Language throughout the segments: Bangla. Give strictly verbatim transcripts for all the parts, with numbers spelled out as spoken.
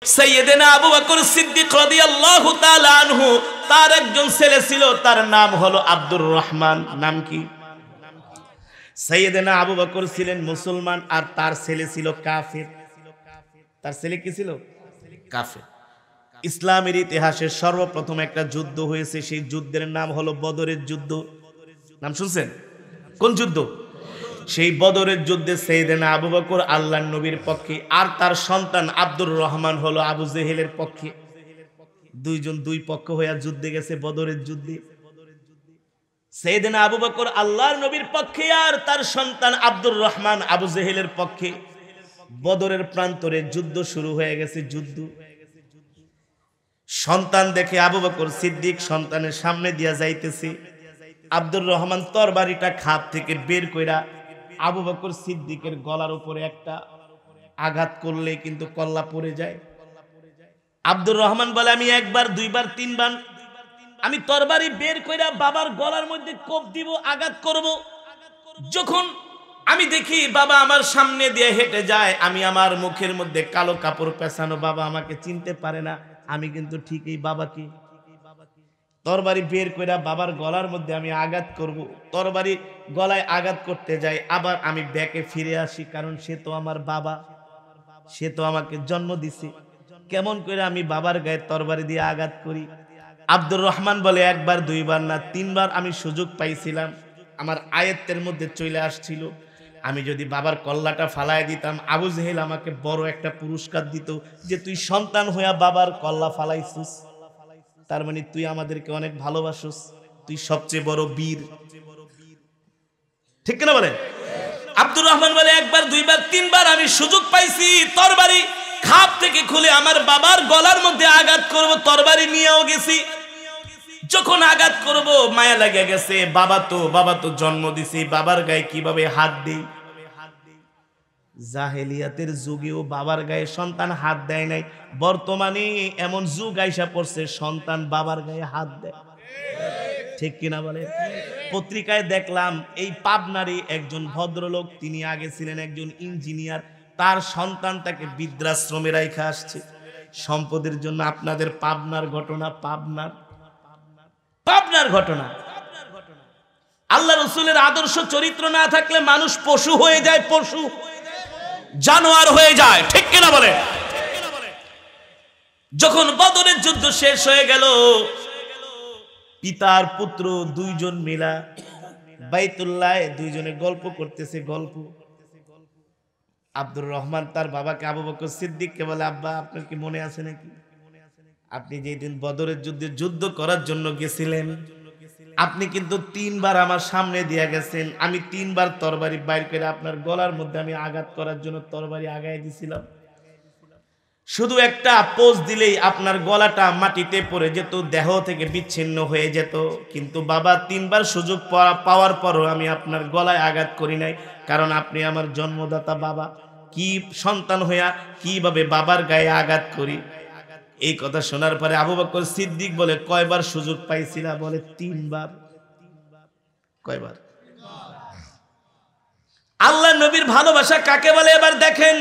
সাইয়েদেনা আবু বকর সিদ্দিক রাদিয়াল্লাহু তাআলা আনহু, তার একজন ছেলে ছিল, তার নাম হলো আব্দুর রহমান। নাম কি? সাইয়েদেনা আবু বকর ছিলেন মুসলমান আর তার ছেলে ছিল কাফের। তার ছেলে কি ছিল? কাফের। ইসলামের ইতিহাসে সর্বপ্রথম একটা যুদ্ধ হয়েছে, সেই যুদ্ধের নাম হলো বদরের যুদ্ধ। নাম শুনছেন? কোন যুদ্ধ? সেই বদরের যুদ্ধে সাইয়েদেনা আবু বকর আল্লাহর নবীর পক্ষে আর তার সন্তান আব্দুর রহমান হলো আবু জেহেলের পক্ষে। দুইজন দুই পক্ষ হয়ে যুদ্ধে গেছে বদরের যুদ্ধে। সাইয়েদেনা আবু বকর আল্লাহর নবীর পক্ষে আর তার সন্তান আব্দুর রহমান আবু জেহেলের পক্ষে। বদরের প্রান্তরে যুদ্ধ শুরু হয়ে গেছে। যুদ্ধ সন্তান দেখে আবু বকর সিদ্দিক সন্তানের সামনে দিয়া যাইতেছে। আব্দুর রহমান তরবারিটা খাপ থেকে বের কইরা আবু বকর সিদ্দিকের গলার উপরে একটা আঘাত করলে কিন্তু কল্লা পড়ে যায়। আব্দুর রহমান বলে, আমি একবার দুইবার তিনবার আমি তরবারি বের কইরা বাবার গলার মধ্যে কোপ দিব, আঘাত করব। যখন আমি দেখি বাবা আমার সামনে দিয়ে হেঁটে যায়, আমি আমার মুখের মধ্যে কালো কাপড় পেছানো, বাবা আমাকে চিনতে পারে না, আমি কিন্তু ঠিকই বাবাকে তরবারি বের কইরা বাবার গলার মধ্যে আমি আঘাত করব। তরবারি গলায় আঘাত করতে যাই, আবার আমি ব্যাকে ফিরে আসি, কারণ সে তো আমার বাবা, সে তো আমাকে জন্ম দিছে। কেমন করে আমি বাবার গায়ে তরবারি দিয়ে আঘাত করি? আব্দুর রহমান বলে, একবার দুইবার না তিনবার আমি সুযোগ পাইছিলাম, আমার আয়ত্তের মধ্যে চলে আসছিল। আমি যদি বাবার কল্লাটা ফালাই দিতাম, আবু জেহেল আমাকে বড় একটা পুরস্কার দিত, যে তুই সন্তান হইয়া বাবার কল্লা ফালাইছিস, তার মানে তুই আমাদেরকে অনেক ভালোবাসিস, তুই সবচেয়ে বড় বীর। ঠিক না বলেন? আব্দুর রহমান বলে, একবার দুইবার তিনবার আমি সুযোগ পাইছি তরবারি খাপ থেকে খুলে আমার বাবার গলার মধ্যে আঘাত করব, তরবারি নিয়েও গেছি। যখন আঘাত করব মায়া লাগে গেছে, বাবা তো বাবা তো জন্ম দিছে, বাবার গায়ে কিভাবে হাত দেই? জাহেলিয়াতের যুগেও বাবার গায়ে সন্তান হাত দেয় নাই। বর্তমানে এমন যুগ আইসা পড়ছে সন্তান বাবার গায়ে হাত দেয়। ঠিক কিনা বলে? পত্রিকায় দেখলাম এই পাবনারই একজন ভদ্রলোক, তিনি আগে ছিলেন একজন ইঞ্জিনিয়ার, তার সন্তান তাকে বৃদ্ধাশ্রমে রাইখা আসছে সম্পদের জন্য। আপনাদের পাবনার ঘটনা, পাবনার পাবনার ঘটনা। আল্লাহ রসুলের আদর্শ চরিত্র না থাকলে মানুষ পশু হয়ে যায়, পশু জানোয়ার হয়ে যায়। ঠিক কিনা বলে? যখন বদরের যুদ্ধ শেষ হয়ে গেল, পিতার পুত্র দুইজন মিলা বাইতুল্লাহ দুইজনে গল্প করতেছে। গল্প আব্দুর রহমান তার বাবাকে আবু বকর সিদ্দিককে বলে, আব্বা আপনার কি মনে আছে নাকি আপনি যেদিন বদরের যুদ্ধে যুদ্ধ করার জন্য গেছিলেন, আপনি কিন্তু তিনবার আমার সামনে দিয়ে গেছেন, আমি তিনবার তরবারি বাইর করে আপনার গলার মধ্যে আমি আঘাত করার জন্য তরবারি আগায় দিছিলাম। শুধু একটা পোজ দিলেই আপনার গলাটা মাটিতে পড়ে যেত, দেহ থেকে বিচ্ছিন্ন হয়ে যেত, কিন্তু বাবা তিনবার সুযোগ পাওয়ার পরও আমি আপনার গলায় আঘাত করি নাই, কারণ আপনি আমার জন্মদাতা বাবা। কি সন্তান হইয়া কিভাবে বাবার গায়ে আঘাত করি? এই কথা শোনার পরে আবু বকর সিদ্দিক বলে, কয়বার সুযোগ পাইছিলা? বলে, তিনবার। কয়বার? আল্লাহ নবীর ভালোবাসা কাকে বলে এবার দেখেন।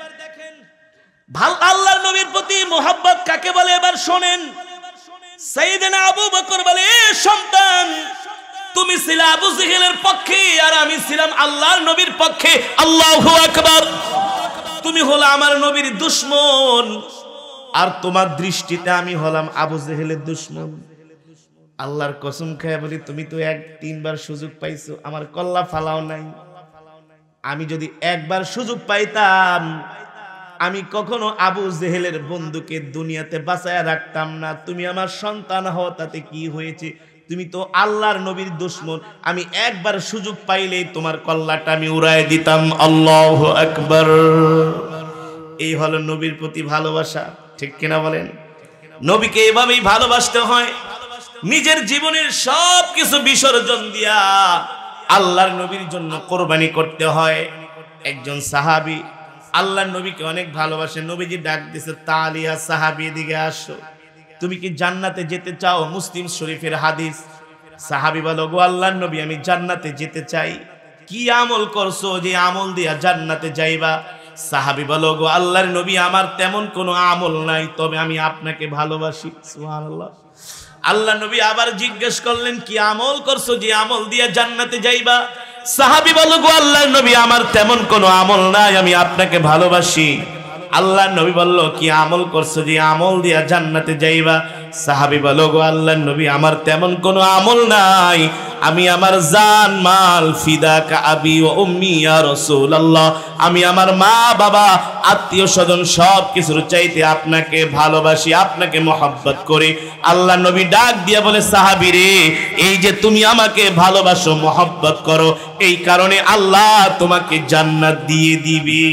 আল্লাহর নবীর প্রতি মোহাব্বত কাকে বলে এবার শোনেন। সাইয়েদনা আবু বকর বলে, এ সন্তান, তুমি ছিলে আবু জেহেলের পক্ষে আর আমি ছিলাম আল্লাহর নবীর পক্ষে। আল্লাহু আকবার। তুমি হলো আমার নবীর দুশমন, আর তোমার দৃষ্টিতে আমি হলাম আবু জেহেলের দুশমন। আল্লাহর কসম খেয়ে বলি, তুমি তো এক তিনবার সুযোগ পাইছো, আমার কল্লা ফালাও নাই। আমি যদি একবার সুযোগ পাইতাম, আমি কখনো আবু জেহেলের বন্ধুকে দুনিয়াতে বাঁচায়া রাখতাম না। তুমি আমার সন্তান হও, তাতে কি হয়েছে? তুমি তো আল্লাহর নবীর দুশমন। আমি একবার সুযোগ পাইলেই তোমার কল্লাটা আমি উড়ায় দিতাম। আল্লাহু আকবার। এই হলো নবীর প্রতি ভালোবাসা। ঠিক কিনা বলেন? নবীকে এভাবেই ভালোবাসতে হয়, নিজের জীবনের সব কিছু বিসর্জন দিয়া আল্লাহর নবীর জন্য কোরবানি করতে হয়। একজন সাহাবী আল্লাহর নবীকে অনেক ভালোবাসে। নবীজি ডাক দিছে, তালিয়া সাহাবী, এদিকে আসো, তুমি কি জান্নাতে যেতে চাও? মুসলিম শরীফের হাদিস। সাহাবী বলো, গো আল্লাহর নবী, আমি জান্নাতে যেতে চাই। কি আমল করছো যে আমল দিয়া জান্নাতে যাইবা? সাহাবী বলো, গো আল্লাহর নবী, আমার তেমন কোনো আমল নাই, তবে আমি আপনাকে ভালোবাসি। সুবহানাল্লাহ। আল্লাহ নবী আবার জিজ্ঞেস করলেন, কি আমল করছো যে আমল দিয়ে জান্নাতে যাইবা? সাহাবী বলো, গো আল্লাহর নবী, আমার তেমন কোনো আমল নাই, আমি আপনাকে ভালোবাসি। আল্লাহর নবী বলল, কি আমল করছো যে আমল দিয়া জান্নাতে যাইবা? সাহাবী বলো, গো আল্লাহর নবী, আমার তেমন কোনো আমল নাই, আমি আমার জান মাল ফিদাকা আবি ওয়া উম্মি ইয়া রাসূলুল্লাহ, আমি আমার মা বাবা আত্মীয় স্বজন সব কিছুর চাইতে আপনাকে ভালোবাসি, আপনাকে মহব্বত করি। আল্লাহর নবী ডাক দিয়া বলে, সাহাবী রে, এই যে তুমি আমাকে ভালোবাসো, মহব্বত করো, এই কারণে আল্লাহ তোমাকে জান্নাত দিয়ে দিবে।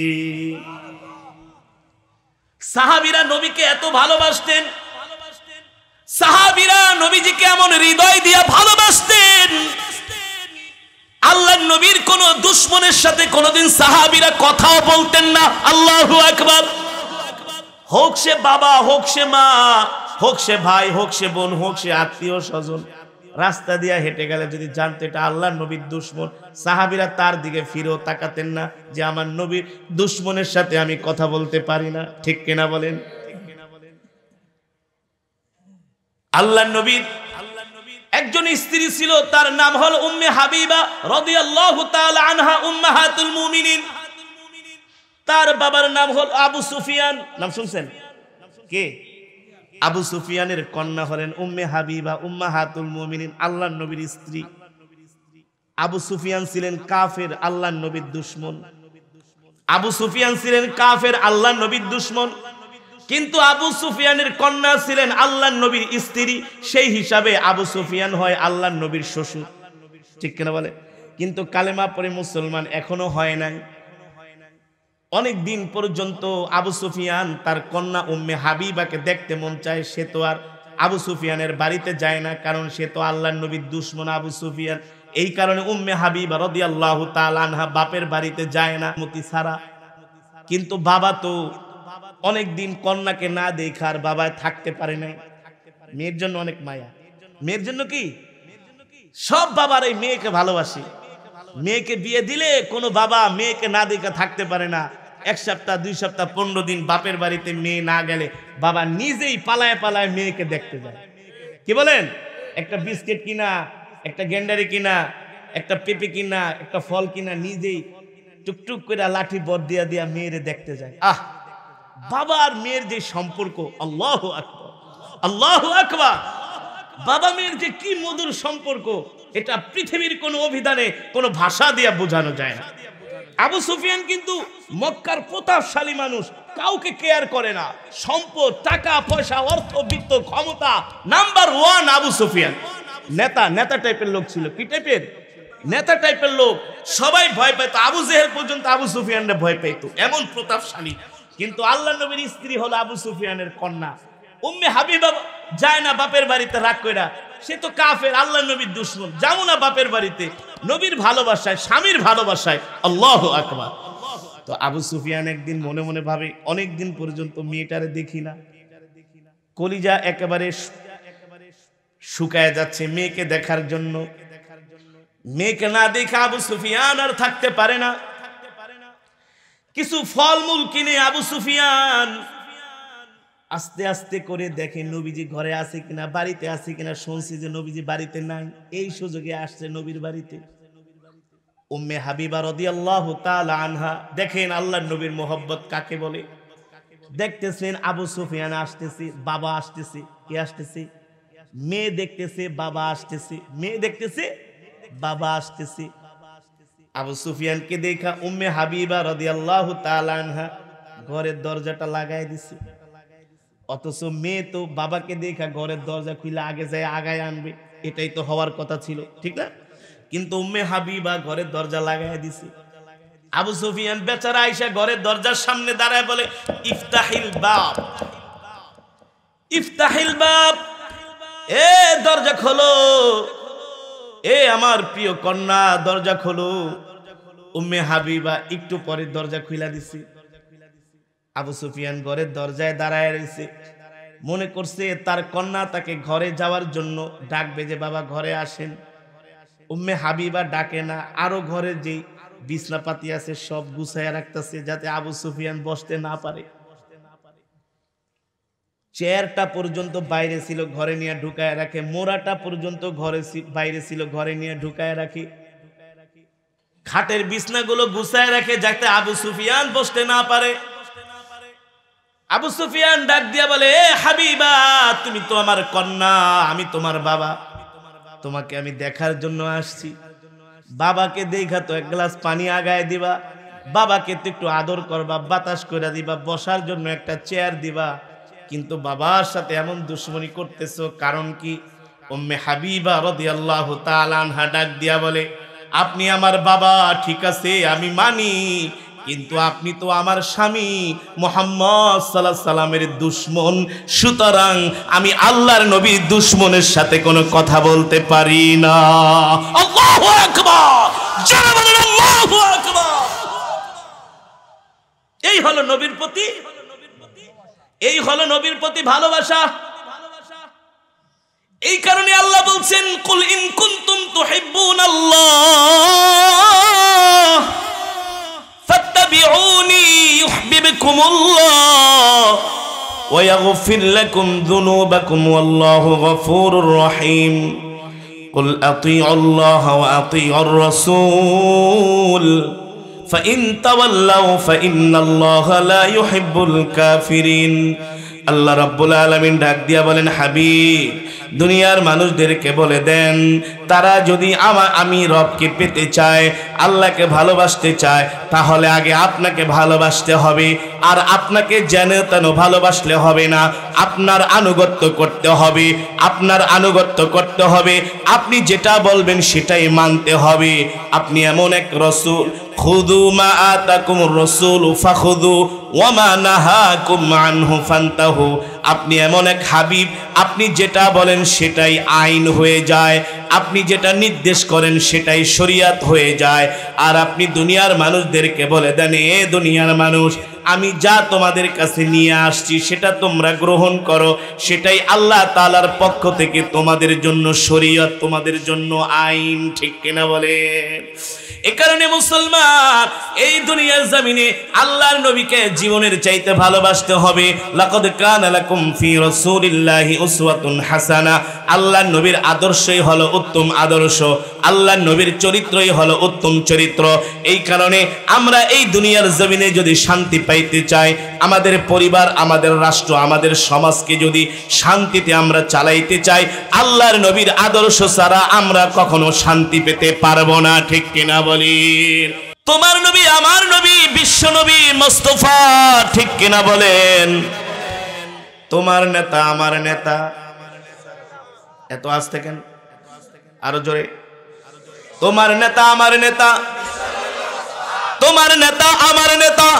সাহাবীরা নবীকে এত ভালোবাসতেন, সাহাবীরা নবীজিকে এমন হৃদয় দিয়ে ভালোবাসতেন, আল্লাহর নবীর কোন দুশমনের সাথে কোনদিন সাহাবীরা কথাও বলতেন না। আল্লাহু আকবার। হোক সে বাবা, হোক সে মা, হোক সে ভাই, হোক সে বোন, হোক সে আত্মীয় স্বজন, রাস্তা দিয়া হেঁটে গেলে যদি জানতো এটা আল্লাহর নবীর দুশমন, সাহাবীরা তার দিকে ফিরেও তাকাতেন না, যে আমার নবীর দুশমনের সাথে আমি কথা বলতে পারি না। ঠিক কিনা বলেন? আল্লাহর নবীর একজন স্ত্রী ছিল, তার নাম হল উম্মে হাবিবা রাদিয়াল্লাহু তাআলা আনহা, উম্মাহাতুল মুমিনিন। তার বাবার নাম হল আবু সুফিয়ান। নাম শুনছেন? কে? আবু সুফিয়ানের কন্যা হলেন উম্মে হাবিবা, উম্মাহাতুল মুমিনিন, আল্লাহর নবীর স্ত্রী। আবু সুফিয়ান ছিলেন কাফের, আল্লাহর নবীর দুশমন। আবু সুফিয়ান ছিলেন কাফের, আল্লাহর নবীর দুশমন, কিন্তু আবু সুফিয়ানের কন্যা ছিলেন আল্লাহর নবীর স্ত্রী, সেই হিসাবে আবু সুফিয়ান হয় আল্লাহর নবীর শ্বশুর। ঠিক কিনা বলে? কিন্তু কালেমা পড়ে মুসলমান এখনো হয় নাই। অনেক দিন পর্যন্ত আবু সুফিয়ান তার কন্যা উম্মে হাবিবাকে দেখতে মন চায়, সে তো আর আবু সুফিয়ানের বাড়িতে যায় না, কারণ সে তো আল্লাহর নবীর দুশমন আবু সুফিয়ান। এই কারণে উম্মে হাবিবা রাদিয়াল্লাহু তাআলা আনহা বাপের বাড়িতে যায় না মতি ছাড়া। কিন্তু বাবা তো অনেক দিন কন্যাকে না দেখার বাবায় থাকতে পারে নাই। মেয়ের জন্য অনেক মায়া, মেয়ের জন্য কি সব বাবার এই মেয়েকে ভালোবাসে। মেয়েকে বিয়ে দিলে কোনো বাবা মেয়েকে না দেখা থাকতে পারে না। এক সপ্তাহ, দুই সপ্তাহ, পনেরো দিন বাপের বাড়িতে মেয়ে না গেলে বাবা নিজেই পালায় পালায় মেয়েকে দেখতে যায়। কি বলেন? একটা বিস্কিট কিনা, একটা গেন্ডারি কিনা, একটা পেঁপে কিনা, একটা ফল কিনা, নিজেই টুকটুক করে লাঠি বর দিয়া দিয়া মেয়েরে দেখতে যায়। আহ, বাবা আর মেয়ের যে সম্পর্ক, আল্লাহু আকবার, আল্লাহু আকবার, বাবা মেয়ের যে কি মধুর সম্পর্ক, এটা পৃথিবীর কোন অভিধানে কোন ভাষা দিয়ে বোঝানো যায় না। আবু সুফিয়ান কিন্তু মক্কার প্রতাপশালী মানুষ, কাউকে কেয়ার করে না, সম্পদ, টাকা পয়সা, অর্থ, বিত্ত, ক্ষমতা নাম্বার ওয়ান আবু সুফিয়ান। নেতা, নেতা টাইপের লোক ছিল। কি টাইপের? নেতা টাইপের লোক। সবাই ভয় পেত, আবু জেহেল পর্যন্ত আবু সুফিয়ানরে ভয় পেত, এমন প্রতাপশালী। কিন্তু আল্লাহর নবীর স্ত্রী হলো আবু সুফিয়ানের কন্যা উম্মে হাবিবা, যায় না বাপের বাড়িতে রাগ কইরা, সে তো কাফের, আল্লাহর নবীর দুশমন, যাও না বাপের বাড়িতে, নবীর ভালোবাসায়, স্বামীর ভালোবাসায়। আল্লাহু আকবার। তো আবু সুফিয়ান একদিন মনে মনে ভাবে, অনেক দিন পর্যন্ত মেয়েটারে দেখি না, কলিজা একেবারে শুকায় যাচ্ছে মেয়েকে দেখার জন্য। মেয়েকে না দেখে আবু সুফিয়ান আর থাকতে পারে না। কিছু ফলমূল কিনে আবু সুফিয়ান আস্তে আস্তে করে দেখে নবীজি ঘরে আছে কিনা, বাড়িতে আছে কিনা। শুনছি যে নবীজি বাড়িতে নাই, এই সুযোগে আসছে নবীর বাড়িতে। উম্মে হাবিবা রাদিয়াল্লাহু তাআলা আনহা দেখেন আল্লাহর নবীর মোহব্বত কাকে বলে। দেখতেছেন আবু সুফিয়ান আসতেছে, বাবা আসতেছে। কে আসতেছে? মেয়ে দেখতেছে, বাবা আসতেছে। মেয়ে দেখতেছে, বাবা আসতেছে। আবু সুফিয়ানকে দেখা উম্মে হাবিবা রাদিয়াল্লাহু তাআলা আনহা ঘরের দরজাটা লাগাই দিছে। অথচ মেয়ে তো বাবাকে দেখা ঘরের দরজা খুলে আগে যায় আগায় আনবে, এটাই তো হওয়ার কথা ছিল, ঠিক না? কিন্তু উম্মে হাবিবা ঘরের দরজা লাগাই দিছে। আবু সুফিয়ান বেচারা আয়েশা ঘরের দরজার সামনে দাঁড়ায় বলে, ইফতাহিল বাব, ইফতাহিল বাব, এ দরজা খোলো, এ আমার প্রিয় কন্যা দরজা খোলো। উম্মে হাবিবা একটু পরে দরজা খুলে দিছে। আবু সুফিয়ান ঘরের দরজায় দাঁড়ায় রয়েছে, মনে করছে তার কন্যা তাকে ঘরে যাওয়ার জন্য ডাকবে যে বাবা ঘরে আসেন। উম্মে হাবিবা ডাকে না, আরো ঘরে যেই বিছনা পাতি আছে সব গুছাইয়া রাখতেছে যাতে আবু সুফিয়ান বসতে না পারে। চেয়ারটা পর্যন্ত বাইরে ছিল, ঘরে নিয়ে ঢুকায় রাখে। মোড়াটা পর্যন্ত ঘরে বাইরে ছিল, ঘরে নিয়ে ঢুকায় রাখে। খাটের বিছনাগুলো গুছায় রাখে যাতে আবু সুফিয়ান বসতে না পারে। আবু সুফিয়ান ডাক দিয়া বলে, এ হাবিবা, তুমি তো আমার কন্যা, আমি তোমার বাবা, তোমাকে আমি দেখার জন্য আসছি। বাবাকে দেখা তো এক গ্লাস পানি আগায় দিবা, বাবাকে তো একটু আদর করবা, বাতাস করে দিবা, বসার জন্য একটা চেয়ার দিবা, কিন্তু বাবার সাথে এমন দুশ্মনী করতেছো কারণ কি? উম্মে হাবিবা রাদিয়াল্লাহু তাআলা আনহা ডাক দিয়া বলে, আপনি আমার বাবা ঠিক আছে আমি মানি, কিন্তু আপনি তো আমার স্বামী মুহাম্মদ সাল্লাল্লাহু আলাইহি সাল্লামের দুশমন, সুতরাং আমি আল্লাহর নবীর দুশমনের সাথে কোনো কথা বলতে পারি না। আল্লাহু আকবার, জোরে বলেন আল্লাহু আকবার। এই হলো নবীর প্রতি, এই হলো নবীর প্রতি ভালোবাসা। এই কারণে আল্লাহ বলছেন, কুল ইন কুনতুম তুহিব্বুনাল্লাহ ফাত্তাবিউনি ইউহিব্বুকুমুল্লাহ ওয়া ইয়াগফির লাকুম যুনুবাকুম ওয়াল্লাহু গফুরুর রহিম। কুল আতিউল্লাহ ওয়া আতিউর রাসূল ফাইন তাওয়াল্লাউ ফাইন্নাল্লাহা লা ইউহিব্বুল কাফিরিন। আল্লাহ রাব্বুল আলামিন ডাক দিয়া বলেন, হাবিব, দুনিয়ার মানুষদেরকে বলে দেন, তারা যদি আমার আমি রবকে পেতে চায়, আল্লাহকে ভালোবাসতে চায়, তাহলে আগে আপনাকে ভালোবাসতে হবে। আর আপনাকে যেন তেন ভালোবাসলে হবে না, আপনার আনুগত্য করতে হবে, আপনার আনুগত্য করতে হবে, আপনি যেটা বলবেন সেটাই মানতে হবে। আপনি এমন এক রাসূল, খুযু মা আতাকুমুর রাসূলু ফাখুযু ওয়া মা নাহাকুম আনহু ফান্তাহু। আপনি এমন এক হাবিব, আপনি যেটা বলেন সেটাই আইন হয়ে যায়, আপনি যেটা নির্দেশ করেন সেটাই শরীয়ত হয়ে যায়। আর আপনি দুনিয়ার মানুষদেরকে বলে দেন, এ দুনিয়ার মানুষ, আমি যা তোমাদের কাছে নিয়ে আসছি সেটা তোমরা গ্রহণ করো, সেটাই আল্লাহ তাআলার পক্ষ থেকে তোমাদের জন্য শরীয়ত, তোমাদের জন্য আইন, ঠিক কিনা বলেন? এ কারণে মুসলমান, এই দুনিয়ার জমিনে আল্লাহর নবীকে জীবনের চাইতে ভালোবাসতে হবে। লাকাদ কানা লাকুম ফি রাসূলিল্লাহি উসওয়াতুন হাসানা। আল্লাহর নবীর আদর্শই হলো উত্তম আদর্শ, আল্লাহর নবীর চরিত্রই হলো উত্তম চরিত্র। এই কারণে আমরা এই দুনিয়ার জমিনে যদি শান্তি পাইতে চাই, আমাদের পরিবার, আমাদের রাষ্ট্র, আমাদের সমাজকে যদি শান্তিতে আমরা চালাইতে চাই, আল্লাহর নবীর আদর্শ ছাড়া আমরা কখনো শান্তি পেতে পারবো না, ঠিক কিনা বলেন? তোমার নবী আমার নবী বিশ্ব নবী মুস্তাফা, ঠিক কিনা বলেন? তোমার নেতা আমার নেতা। এত আস্তে কেন? আরো জোরে। তোমার নেতা আমার নেতা, তোমার নেতা আমার নেতা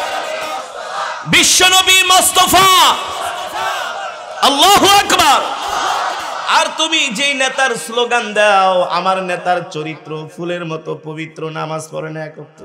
বিশ্ব নবী মুস্তাফা। আল্লাহু আকবার। আর তুমি যেই নেতার স্লোগান দাও, আমার নেতার চরিত্র ফুলের মতো পবিত্র, নামাজ পড়ে না এক ওয়াক্ত,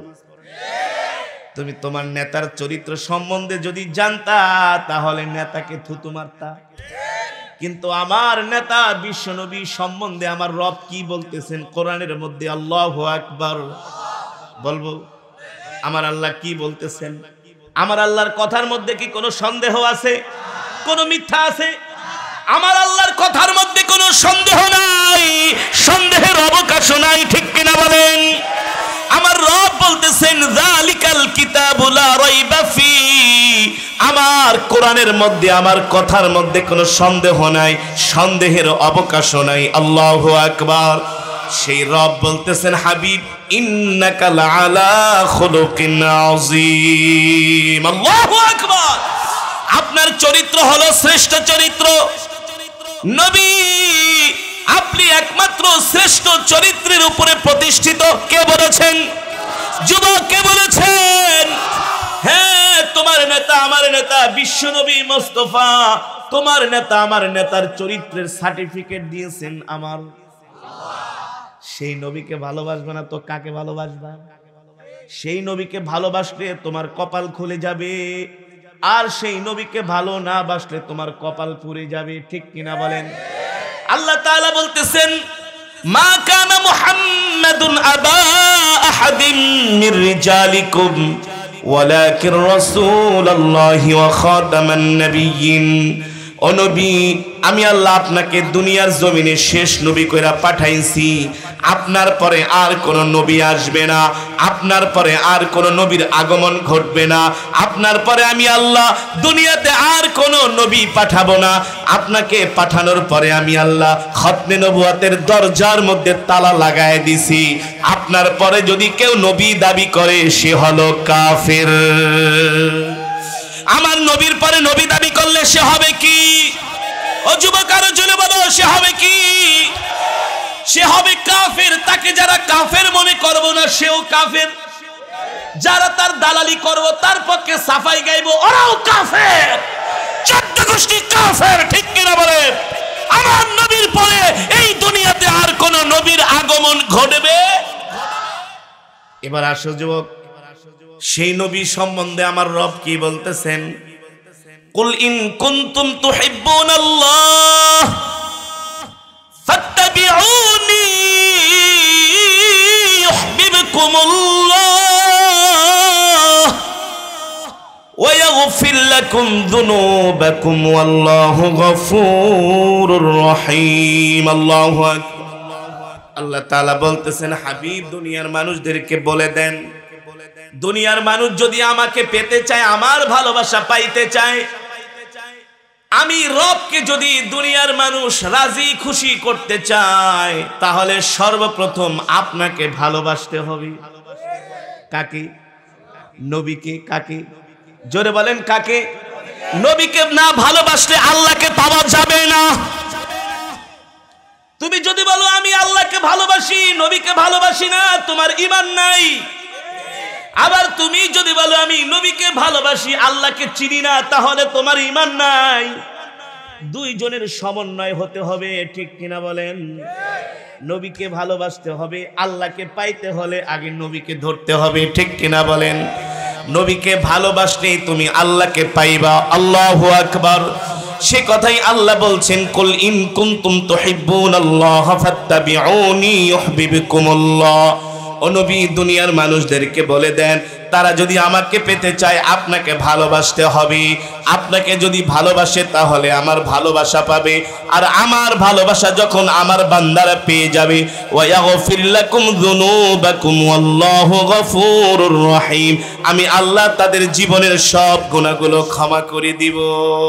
তুমি তোমার নেতার চরিত্র সম্বন্ধে যদি জানতা তাহলে নেতাকে থুতু মারতা। কিন্তু আমার নেতা বিশ্বনবী সম্বন্ধে আমার রব কি বলতেছেন কোরআনের মধ্যে? আল্লাহু আকবার। বলবো আমার আল্লাহ কি বলতেছেন? আমার আল্লাহর কথার মধ্যে কি কোনো সন্দেহ আছে? কোনো মিথ্যা আছে? আমার আল্লাহর কথার মধ্যে কোনো সন্দেহ নাই, সন্দেহের অবকাশ নাই, ঠিক কিনা বলেন? আমার রব বলতেছেন, যালিকাল কিতাবু লা রাইবা ফি। আমার কোরআনের মধ্যে, আমার কথার মধ্যে কোনো সন্দেহ নাই, সন্দেহের অবকাশ নাই। আল্লাহু আকবার। সেই রব বলতেছেন, হাবিব ইন্নাকা লাআলা খুলুকিন আযীম। আল্লাহু আকবার। আপনার চরিত্র হলো শ্রেষ্ঠ চরিত্র। নবী, আপনি একমাত্র শ্রেষ্ঠ চরিত্রের উপরে প্রতিষ্ঠিত। কে বলেছেন? যুবক কে বলেছেন? হ্যাঁ, তোমার নেতা আমার নেতা বিশ্ব নবী মুস্তাফা, তোমার নেতা আমার নেতার চরিত্রের সার্টিফিকেট দিয়েছেন আমার। সেই নবীকে ভালোবাসবে না তো কাকে ভালোবাসবা? সেই নবীকে ভালোবাসলে তোমার কপাল খুলে যাবে, আর সেই নবীকে ভালো না বাসলে তোমার কপাল পুড়ে যাবে, ঠিক কিনা বলেন? আল্লাহ তাআলা বলতেছেন, মা কানা মুহাম্মাদুন আবা আহাদিন মির রিজালিকুম ওয়ালাকিন রাসূলুল্লাহি ওয়া খাতামান নাবিয়্যিন। ও নবী, আমি আল্লাহ আপনাকে দুনিয়ার জমিনে শেষ নবী কইরা পাঠাইছি। আপনার পরে আর কোন নবী আসবে না, আপনার পরে আর কোন নবীর আগমন ঘটবে না, আপনার পরে আমি আল্লাহ দুনিয়াতে আর কোন নবী পাঠাবো না। আপনাকে পাঠানোর পরে আমি আল্লাহ খতমে নবুয়তের দরজার মধ্যে তালা লাগায় দিছি। আপনার পরে যদি কেউ নবী দাবি করে সে হলো কাফের। আমার নবীর পরে নবী দাবি করলে সে হবে কি? ও যুবক আরো জোরে বলো, সে হবে কি? সে হবে কাফের। তাকে যারা কাফের মনে করব না সেও কাফের, যারা তার দালালি করব তার পক্ষে সাফাই গাইব ওরাও কাফের। চোদ্দ গোষ্ঠী কাফের, ঠিক কিনা বলেন? আমার নবীর পরে এই দুনিয়াতে আর কোন নবীর আগমন ঘটবে। এবার আসো যুবক, সেই নবী সম্বন্ধে আমার রব কি বলতেছেন? কুল ইন কুনতুম তুহিব্বুনাল্লাহ ফাত্তাবিউনি ইউহিব্বুকুমুল্লাহ ওয়া ইয়াগফির লাকুম যুনুবাকুম ওয়াল্লাহু গফুরুর রহিম। আল্লাহু আকবার। আল্লাহ তাআলা বলতেছেন, হাবিব দুনিয়ার মানুষদেরকে বলে দেন, দুনিয়ার মানুষ যদি আমাকে পেতে চায়, আমার ভালোবাসা পাইতে চায়, আমি রবকে যদি দুনিয়ার মানুষ রাজি খুশি করতে চায়, তাহলে সর্বপ্রথম আপনাকে ভালোবাসতে হবে। কাকে? নবীকে। কাকে? জোরে বলেন কাকে? নবীকে না ভালোবাসলে আল্লাহকে পাওয়া যাবে না। তুমি যদি বলো আমি আল্লাহকে ভালোবাসি নবীকে ভালোবাসি না, তোমার ঈমান নাই। আবার তুমি যদি বলো আমি নবীকে ভালোবাসি আল্লাহকে চিনি না, তাহলে তোমার ঈমান নাই। দুইজনের সমন্বয় হতে হবে, ঠিক কিনা বলেন? নবীকে ভালোবাসতে হবে, আল্লাহকে পাইতে হলে আগে নবীকে ধরতে হবে, ঠিক কিনা বলেন? নবীকে ভালোবাসলে তুমি আল্লাহকে পাইবা। আল্লাহু আকবার। সে কথাই আল্লাহ বলছেন, কুল ইন কুনতুম তুহিব্বুনাল্লাহ ফাত্তাবিউনি ইউহিব্বুকুমুল্লাহ। ও নবী, দুনিয়ার মানুষদেরকে বলে দেন, তারা যদি আমাকে পেতে চায় আপনাকে ভালোবাসতে হবে। আপনাকে যদি ভালোবাসে তাহলে আমার ভালোবাসা পাবে, আর আমার ভালোবাসা যখন আমার বান্দারা পেয়ে যাবে, ওয়া ইয়াগফির লাকুম যুনুবাকুম ওয়াল্লাহু গফুরুর রহিম, আমি আল্লাহ তাদের জীবনের সব গুনাহগুলো ক্ষমা করে দিব।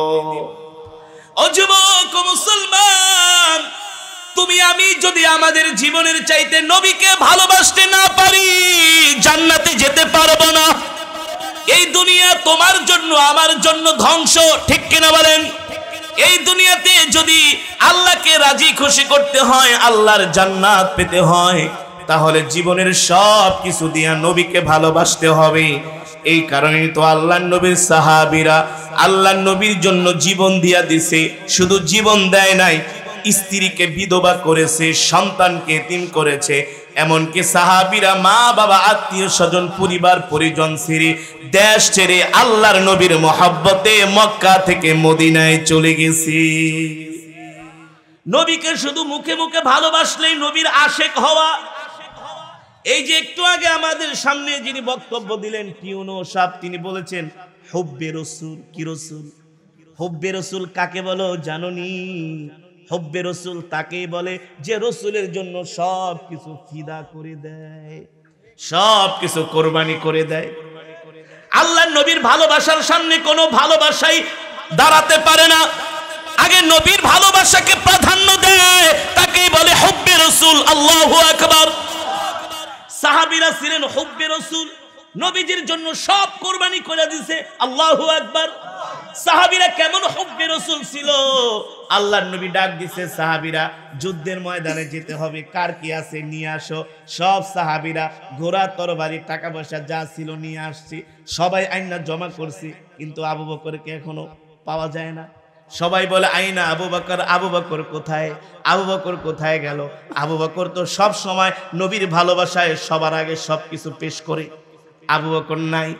ও যুবক মুসলমান, তুমি আমি যদি আমাদের জীবনের চাইতে নবীকে ভালোবাসতে না পারি, জান্নাতে যেতে পারবো না। এই দুনিয়া তোমার জন্য আমার জন্য ধ্বংস, ঠিক কিনা বলেন? এই দুনিয়াতে যদি আল্লাহকে রাজি খুশি করতে হয়, আল্লাহর জান্নাত পেতে হয়, তাহলে জীবনের সব কিছু দিয়া নবীকে ভালোবাসতে হবে। এই কারণেই তো আল্লাহর নবীর সাহাবীরা আল্লাহর নবীর জন্য জীবন দিয়া দিছে। শুধু জীবন দেয় নাই, স্ত্রীকে বিধবা করেছে, সন্তানকে এতিম করেছে। এমনকি সাহাবীরা মা বাবা আত্মীয় স্বজন পরিবার পরিজন ছেড়ে দেশ ছেড়ে আল্লাহর নবীর মহব্বতে মক্কা থেকে মদিনায় চলে গেছে। নবীকে শুধু মুখে মুখে ভালোবাসলেই নবীর আশেক হওয়া। এই যে একটু আগে আমাদের সামনে যিনি বক্তব্য দিলেন পিউনো সাহেব, তিনি বলেছেন হুব্বে রসুল। কি রসুল? হুব্বে রসুল কাকে বলো জানোনি? হুব্বে রসুল তাকেই বলে যে রসুলের জন্য সব কিছু ফিদা করে দেয়, সব কিছু কোরবানি করে দেয়। আল্লাহর নবীর ভালোবাসার সামনে কোনো ভালোবাসাই দাঁড়াতে পারে না। আগে নবীর ভালোবাসাকে প্রাধান্য দেয়, তাকেই বলে হুব্বে রসুল। আল্লাহু আকবার। সাহাবীরা ছিলেন হুব্বে রসুল, নবীজির জন্য সব কোরবানি করে দিয়েছে। আল্লাহু আকবার। সাহাবীরা কেমন হুব্বে রসুল ছিল? আল্লাহর নবী ডাক দিছে, সাহাবীরা যুদ্ধের ময়দানে যেতে হবে, কার কি আছে নিয়ে আসো। সব সাহাবীরা ঘোড়া তরবারি টাকা পয়সা যা ছিল নিয়ে আসছে, সবাই আইনা জমা করছে, কিন্তু আবু বকরকে এখনো পাওয়া যায় না। সবাই বলে আইনা আবু বকর, আবু বকর কোথায়? আবু বকর কোথায় গেল? আবু বকর তো সব সময় নবীর ভালোবাসায় সবার আগে সবকিছু পেশ করে, আবু বকর নাই।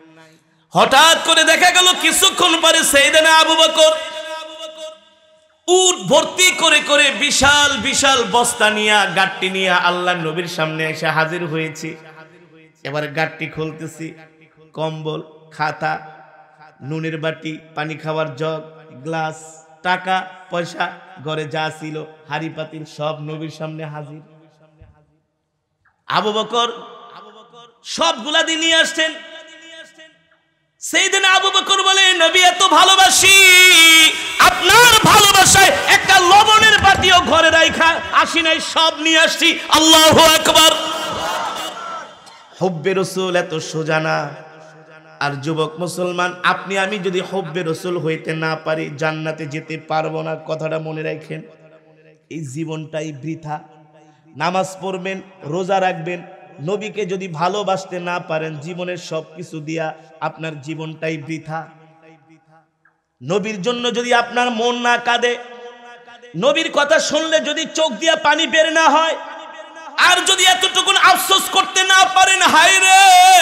হঠাৎ করে দেখা গেল কিছুক্ষণ পরে সাইয়েদনা আবু বকর উট ভর্তি করে করে বিশাল বিশাল বস্তা নিয়ে গাট্টি নিয়ে আল্লাহর নবীর সামনে এসে হাজির হয়েছি। এবার গাট্টি খুলতেছি, কম্বল, খাতা, নুনের বাটি, পানি খাওয়ার জগ, গ্লাস, টাকা পয়সা, ঘরে যা ছিল হাড়ি পাতিল সব নবীর সামনে হাজির। আবু বকর সবগুলা দিয়ে নিয়ে আসছেন। সেইদিন আবু বকর বলে, নবী এত ভালোবাসি, আপনার ভালোবাসায় একটা লবণের বাটিও ঘরে রাখা আসি নাই, সব নিয়ে আসছি। আল্লাহু আকবার। হুব্বে রাসূল এত সোজা না। আর যুবক মুসলমান, আপনি আমি যদি হুব্বে রাসূল হইতে না পারি জান্নাতে যেতে পারবো না, কথাটা মনে রাখেন। এই জীবনটাই বৃথা। নামাজ পড়বেন, রোজা রাখবেন, নবীকে যদি ভালোবাসতে না পারেন জীবনের সবকিছু দিয়া আপনার জীবনটাই বৃথা। নবীর জন্য যদি আপনার মন না কাঁদে, নবীর কথা শুনলে যদি চোখ দিয়া পানি বের না হয়, আর যদি এতটুকুন আফসোস করতে না পারেন, হায় রে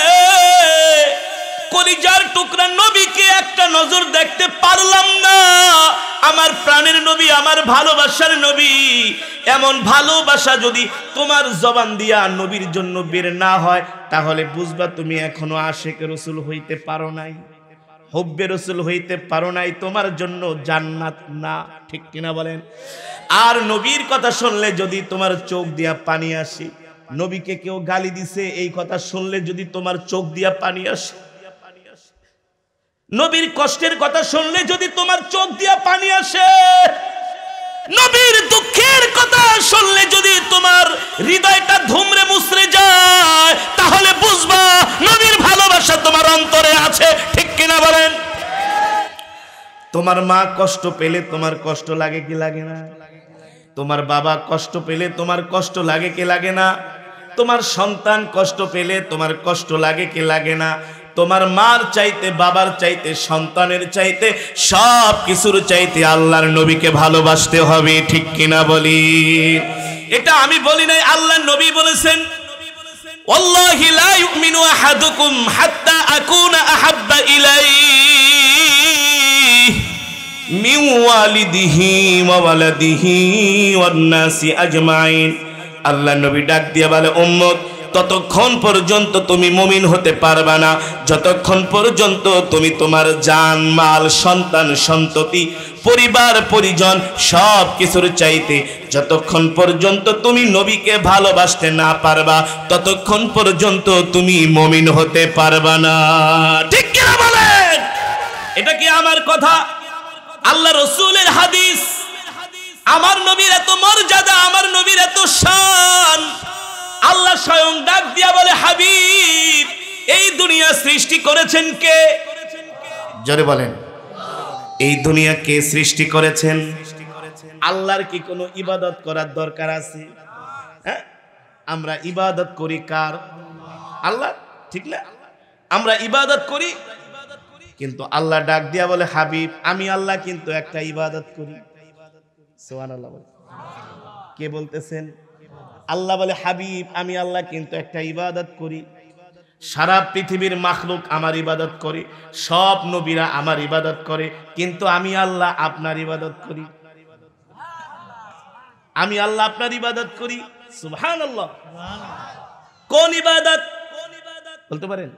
কলিজার টুকরা নবীকে একটা নজর দেখতে পারলাম না, আমার প্রাণের নবী, আমার ভালোবাসার নবী, এমন ভালোবাসা যদি তোমার জবান দিয়া নবীর জন্য বের না হয়, তাহলে বুঝবা তুমি এখনো আশিক রাসূল হইতে পারো নাই, হুব্বে রাসূল হইতে পারো নাই, তোমার জন্য জান্নাত না। ঠিক কিনা বলেন? আর নবীর কথা শুনলে যদি তোমার চোখ দিয়া পানি আসে, নবীকে কেউ গালি দিছে এই কথা শুনলে যদি তোমার চোখ দিয়া পানি আসে, নবীর কষ্টের কথা শুনলে যদি তোমার চোখ দিয়া পানি আসে, নবীর দুঃখের কথা শুনলে যদি তোমার হৃদয়টা ধুমরে মুছরে যায়, তাহলে বুঝবা নবীর ভালোবাসা তোমার অন্তরে আছে। ঠিক কিনা বলেন? তোমার মা কষ্ট পেলে তোমার কষ্ট লাগে কি লাগে না? তোমার বাবা কষ্ট পেলে তোমার কষ্ট লাগে কি লাগে না? তোমার সন্তান কষ্ট পেলে তোমার কষ্ট লাগে কি লাগে না? তোমার মার চাইতে, বাবার চাইতে, সন্তানের চাইতে, সব কিছুর চাইতে আল্লাহর নবীকে ভালোবাসতে হবে। ঠিক কিনা বলি? এটা আমি বলি নাই, আল্লাহর নবী বলেছেন, ওয়াল্লাহি লা ইউমিনু আহাদুকুম হাত্তা আকুনা আহাব্বা ইলাইহি মিন ওয়ালিদিহি ওয়া ওয়ালাদিহি ওয়ান নাসি আজমাইন। আল্লাহর নবী ডাক দিয়া বলে, উম্মত, ততক্ষণ পর্যন্ত তুমি মুমিন হতে পারবা না যতক্ষণ পর্যন্ত তুমি তোমার জান, মাল, সন্তান, সন্ততি, পরিবার, পরিজন সব কিছুর চাইতে যতক্ষণ পর্যন্ত তুমি নবীকে ভালোবাসতে না পারবা ততক্ষণ পর্যন্ত তুমি মুমিন হতে পারবা না। ঠিক কিনা বলেন? এটা কি আমার কথা? আল্লাহ রাসূলের হাদিস। আমার নবীর এত মর্যাদা, আমার নবীর এত শান। আল্লাহ স্বয়ং ডাক দিয়া বলে, হাবিব, এই দুনিয়া সৃষ্টি করেছেন কে? জোরে বলেন, এই দুনিয়া কে সৃষ্টি করেছেন? আল্লাহর কি কোনো ইবাদত করার দরকার আছে? হ্যাঁ, আমরা ইবাদত করি কার? আল্লাহ। ঠিক না? আমরা ইবাদত করি, কিন্তু আল্লাহ ডাক দিয়া বলে, হাবিব, আমি আল্লাহ কিন্তু একটা ইবাদত করি। সুবহানাল্লাহ বলে। কে বলতেছেন? আল্লাহ বলে, হাবিব, আমি আল্লাহ কিন্তু একটা ইবাদত করি। সারা পৃথিবীর মাখলুক আমার ইবাদত করে, সব নবীরা আমার ইবাদত করে, কিন্তু আমি আল্লাহ আপনার ইবাদত করি। আমি আল্লাহ আপনার ইবাদত করি। সুবহানাল্লাহ। কোন ইবাদত বলতে পারেন?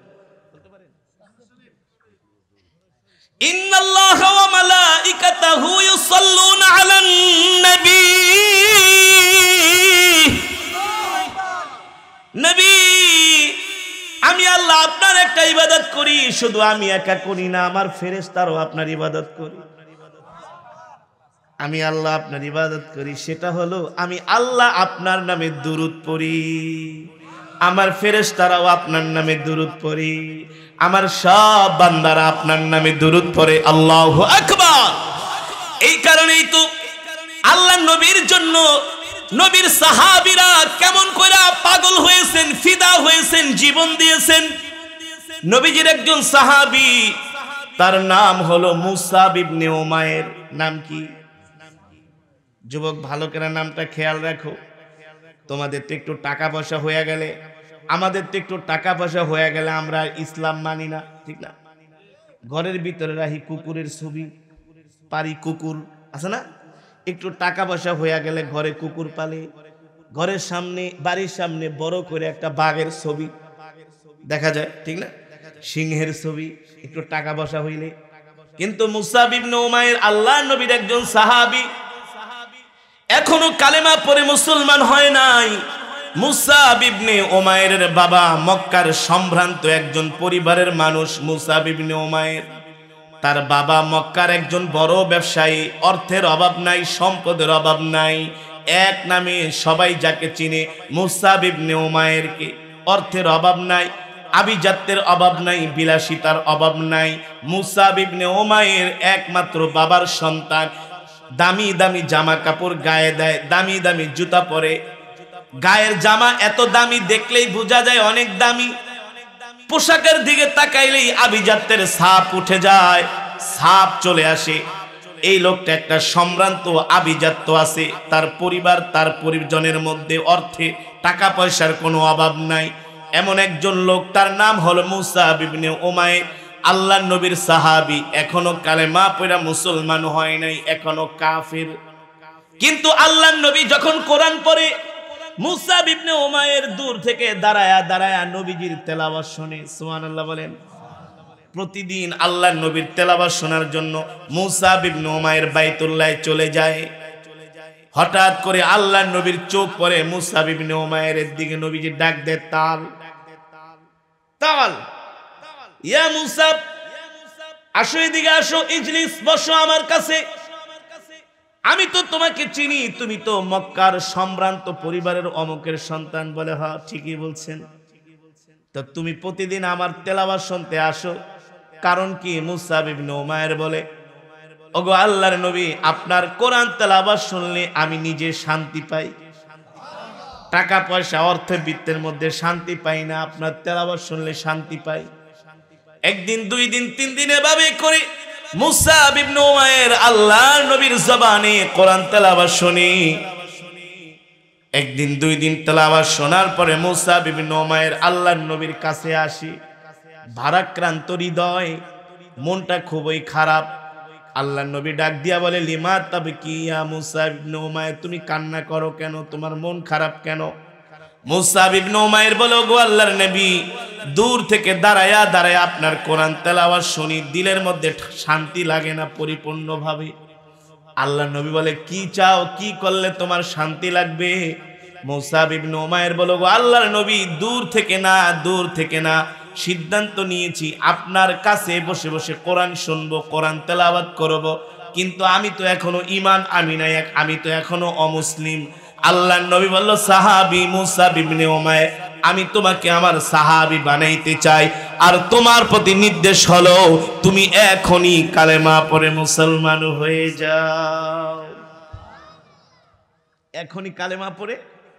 ইন্নাল্লাহা ওয়া মালাইকাতাহু ইউসাল্লুনা আলান নবী। নবী, আমি আল্লাহ আপনার একটা ইবাদত করি, শুধু আমি একা করি না, আমার ফেরেশতারাও আপনার ইবাদত করি। আমি আল্লাহ আপনার ইবাদত করি, সেটা হলো আমি আল্লাহ আপনার নামে দুরূদ পড়ি, আমার ফেরেশতারাও আপনার নামে দুরূদ পড়ি, আমার সব বান্দারা আপনার নামে দুরূদ পড়ে। আল্লাহু আকবার। এই কারণেই তো আল্লাহ নবীর জন্য নবীর সাহাবীরা কেমন করে পাগল হয়েছেন, ফিদা হয়েছেন, জীবন দিয়েছেন। নবীজির একজন সাহাবী, তার নাম হলো মুসাব ইবনে উমাইর। নাম কি? যুবক ভালো করে নামটা খেয়াল রাখো। তোমাদের তো একটু টাকা পয়সা হয়ে গেলে, আমাদের তো একটু টাকা পয়সা হয়ে গেলে আমরা ইসলাম মানি না। ঠিক না? ঘরের ভিতরে রাখি কুকুরের ছবি, পারি কুকুর আছে না, একটু টাকা পয়সা হইয়া গেলে ঘরে কুকুর পালে, ঘরের সামনে বাড়ির সামনে বড় করে একটা বাঘের ছবি দেখা যায়, ঠিক না, সিংহের ছবি, একটু টাকা পয়সা হইলে। কিন্তু মুসাব ইবনে উমাইর আল্লাহর নবীর একজন সাহাবী, এখনো কালেমা পড়ে মুসলমান হয় নাই। মুসাব ইবনে উমাইরের বাবা মক্কার সম্ভ্রান্ত একজন পরিবারের মানুষ। মুসাব ইবনে উমাইর, তার বাবা মক্কার একজন বড় ব্যবসায়ী, অর্থের অভাব নাই, সম্পদের অভাব নাই, এক নামে সবাই যাকে চিনে মুসাব ইবনে উমাইরকে। অর্থের অভাব নাই, আভিজাত্যের অভাব নাই, বিলাসিতার অভাব নাই। মুসাব ইবনে উমাইর একমাত্র বাবার সন্তান। দামি দামি জামা কাপড় গায়ে দেয়, দামি দামি জুতা পরে, গায়ের জামা এত দামি দেখলেই বোঝা যায় অনেক দামি। পোশাকের দিকে তাকাইলেই আভিজাত্যের ছাপ উঠে যায়, ছাপ চলে আসে। এই লোকটা একটা সম্ভ্রান্ত আভিজাত্য আছে, তার পরিবার তার পরিজনের মধ্যে অর্থে টাকা পয়সার কোনো অভাব নাই। এমন একজন লোক, তার নাম হলো মুসাব ইবনে উমাইর, আল্লাহর নবীর সাহাবী। এখনো কালেমা পড়া মুসলমান হয় নাই, এখনো কাফের। কিন্তু আল্লাহর নবী যখন কোরআন পড়ে, মুসাব ইবনে উমাইর দূর থেকে দাঁড়ায়া দাঁড়ায়া নবীজির তেলাওয়াত শুনে। সুবহানাল্লাহ বলেন। প্রতিদিন আল্লাহর নবীর তেলাওয়াত শোনার জন্য মুসাব ইবনে উমাইর বাইতুল্লাহে চলে যায়। হঠাৎ করে আল্লাহর নবীর চোখ পড়ে মুসাব ইবনে উমাইরের দিকে। নবীজি ডাক দেয়, তাল তাল, ইয়া মুসাব, আসো এদিকে আসো, ইজলিস, বসো আমার কাছে। আমি তো তোমাকে চিনি, তুমি তো মক্কার সম্ভ্রান্ত পরিবারের অমুকের সন্তান। বলে, হ্যাঁ ঠিকই বলছেন। তো তুমি প্রতিদিন আমার তেলাওয়াত শুনতে আসো, কারণ কি? মুসাব ইবনে উমাইর বলে, ওগো আল্লাহর নবী, আপনার কোরআন তেলাওয়াত শুনলে আমি নিজে শান্তি পাই। টাকা পয়সা অর্থ বৃত্তের মধ্যে শান্তি পাই না, আপনার তেলাওয়াত শুনলে শান্তি পাই। একদিন, দুই দিন, তিন দিন এভাবে করে মুসাব ইবনে উমাইর আল্লাহর নবীর জবানে কোরআন তেলাওয়াত শুনি। একদিন দুই দিন তেলাওয়াত শোনার পরে মুসাব ইবনে উমাইর আল্লাহর নবীর কাছে আসি, ভারাক্রান্ত হৃদয়, মনটা খুবই খারাপ। আল্লাহর নবী ডাক দিয়া বলে, লিমা তাবকি ইয়া মুসাব ইবনে উমাইর, তুমি কান্না করো কেন? তোমার মন খারাপ কেন? মুসাব ইবনে উমাইর বলে, গো আল্লাহর নবী, দূর থেকে দাঁড়ায়া দাঁড়ায়া আপনার কোরআন তেলাওয়াত শুনি, দিলের মধ্যে শান্তি লাগে না পরিপূর্ণভাবে। আল্লাহর নবী বলে, কি চাও? কি করলে তোমার শান্তি লাগবে? মুসাব ইবনে উমাইর বলে, গো আল্লাহর নবী, দূর থেকে না, দূর থেকে না, সিদ্ধান্ত নিয়েছি আপনার কাছে বসে বসে কোরআন শুনবো, কোরআন তেলাওয়াত করব। কিন্তু আমি তো এখনো ঈমান আনি নাই, আমি তো এখনো অমুসলিম। আল্লাহর নবী বলল, সাহাবী মুসাব ইবনে উমাইর, আমি তোমাকে আমার সাহাবী বানাইতে চাই, আর তোমার প্রতি নির্দেশ হলো তুমি এখনই কালেমা পড়ে মুসলমান হয়ে যাও। এখনই কালেমা পড়ে।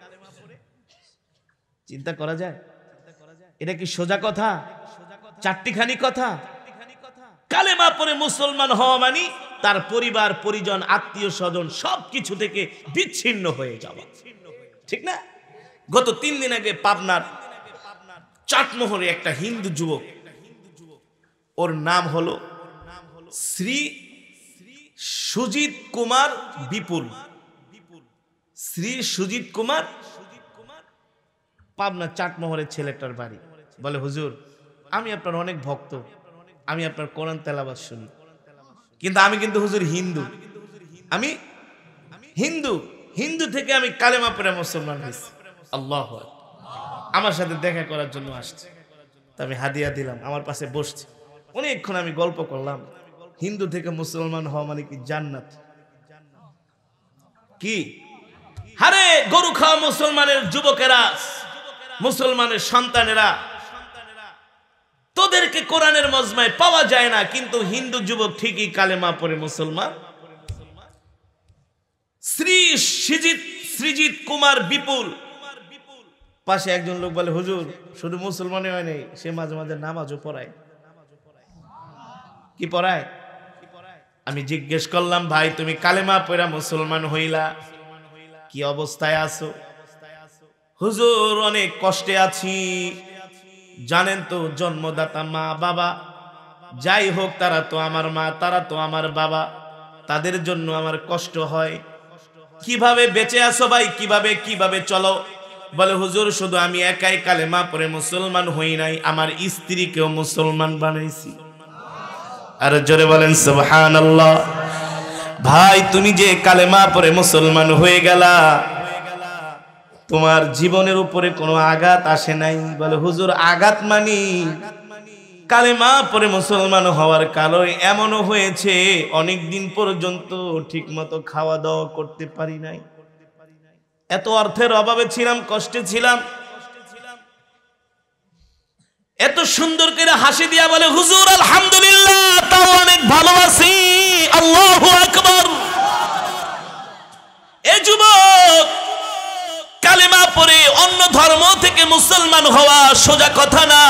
চিন্তা করা যায়? এটা কি সোজা কথা? চারটিখানি কথা? কালেমা পড়ে মুসলমান হওয়া মানে তার পরিবার পরিজন আত্মীয় স্বজন সবকিছু থেকে বিচ্ছিন্ন হয়ে যাওয়া, ঠিক না? গত তিন দিন আগে পাবনার চাটমোহরে একটা হিন্দু যুবক, ওর নাম হলো শ্রী সুজিত কুমার বিপুল। শ্রী সুজিত কুমার, পাবনা চাটমোহরের ছেলেটার বাড়ি। বলে, হুজুর, আমি আপনার অনেক ভক্ত, আমি আপনার কোরআন তেলাওয়াত শুনি, কিন্তু আমি কিন্তু হুজুর হিন্দু, আমি হিন্দু হিন্দু থেকে আমি কালেমা পড়ে মুসলমান হয়েছি। আল্লাহ, আমার সাথে দেখা করার জন্য আসছে। তা আমি হাদিয়া দিলাম, আমার পাশে বসছে, অনেকক্ষণ আমি গল্প করলাম। হিন্দু থেকে মুসলমান হওয়া মানে কি জান্নাত? কি হারে গরু খাওয়া মুসলমানের যুবকেরা, মুসলমানের সন্তানেরা, তোদেরকে কোরআনের মজমায় পাওয়া যায় না, কিন্তু হিন্দু যুবক ঠিকই কালেমা পড়ে মুসলমান। শ্রী সৃজিত সৃজিত কুমার বিপুল, পাশে একজন লোক বলে, হুজুর, শুধু মুসলমানই হয় নাই, সে মাঝে মাঝে নামাজও পড়ায়। কি পড়ায়? আমি জিজ্ঞেস করলাম, ভাই তুমি কালেমা পড়া মুসলমান হইলা, কি অবস্থায় আছো? হুজুর, অনেক কষ্টে আছি, জানেন তো, জন্মদাতা মা বাবা যাই হোক, তারা তো আমার মা, তারা তো আমার বাবা, তাদের জন্য আমার কষ্ট হয়। কিভাবে বেঁচে আছো ভাই, কিভাবে কিভাবে চলো? বলে হুজুর শুধু আমি একাই কালেমা পড়ে মুসলমান হই নাই, আমার স্ত্রীকেও মুসলমান বানাইছি। আর জোরে বলেন সুবহানাল্লাহ। ভাই তুমি যে কালেমা পড়ে মুসলমান হয়ে গেলা, তোমার জীবনের উপরে কোনো আঘাত আসে নাই? বলে হুজুর আঘাত মানি কালেমা পড়ে মুসলমান হওয়ার কারণে এমনও হয়েছে অনেক দিন পর্যন্ত ঠিক মতো খাওয়া দাওয়া করতে পারি নাই, এত অর্থের অভাবে ছিলাম, কষ্টে ছিলাম। এত সুন্দর করে হাসি দিয়া বলে হুজুর আলহামদুলিল্লাহ, তাও অনেক ভালো আছি, আল্লাহু আকবার। এ যুবক, কালেমা পড়ে অন্য ধর্ম থেকে মুসলমান হওয়া সোজা কথা না।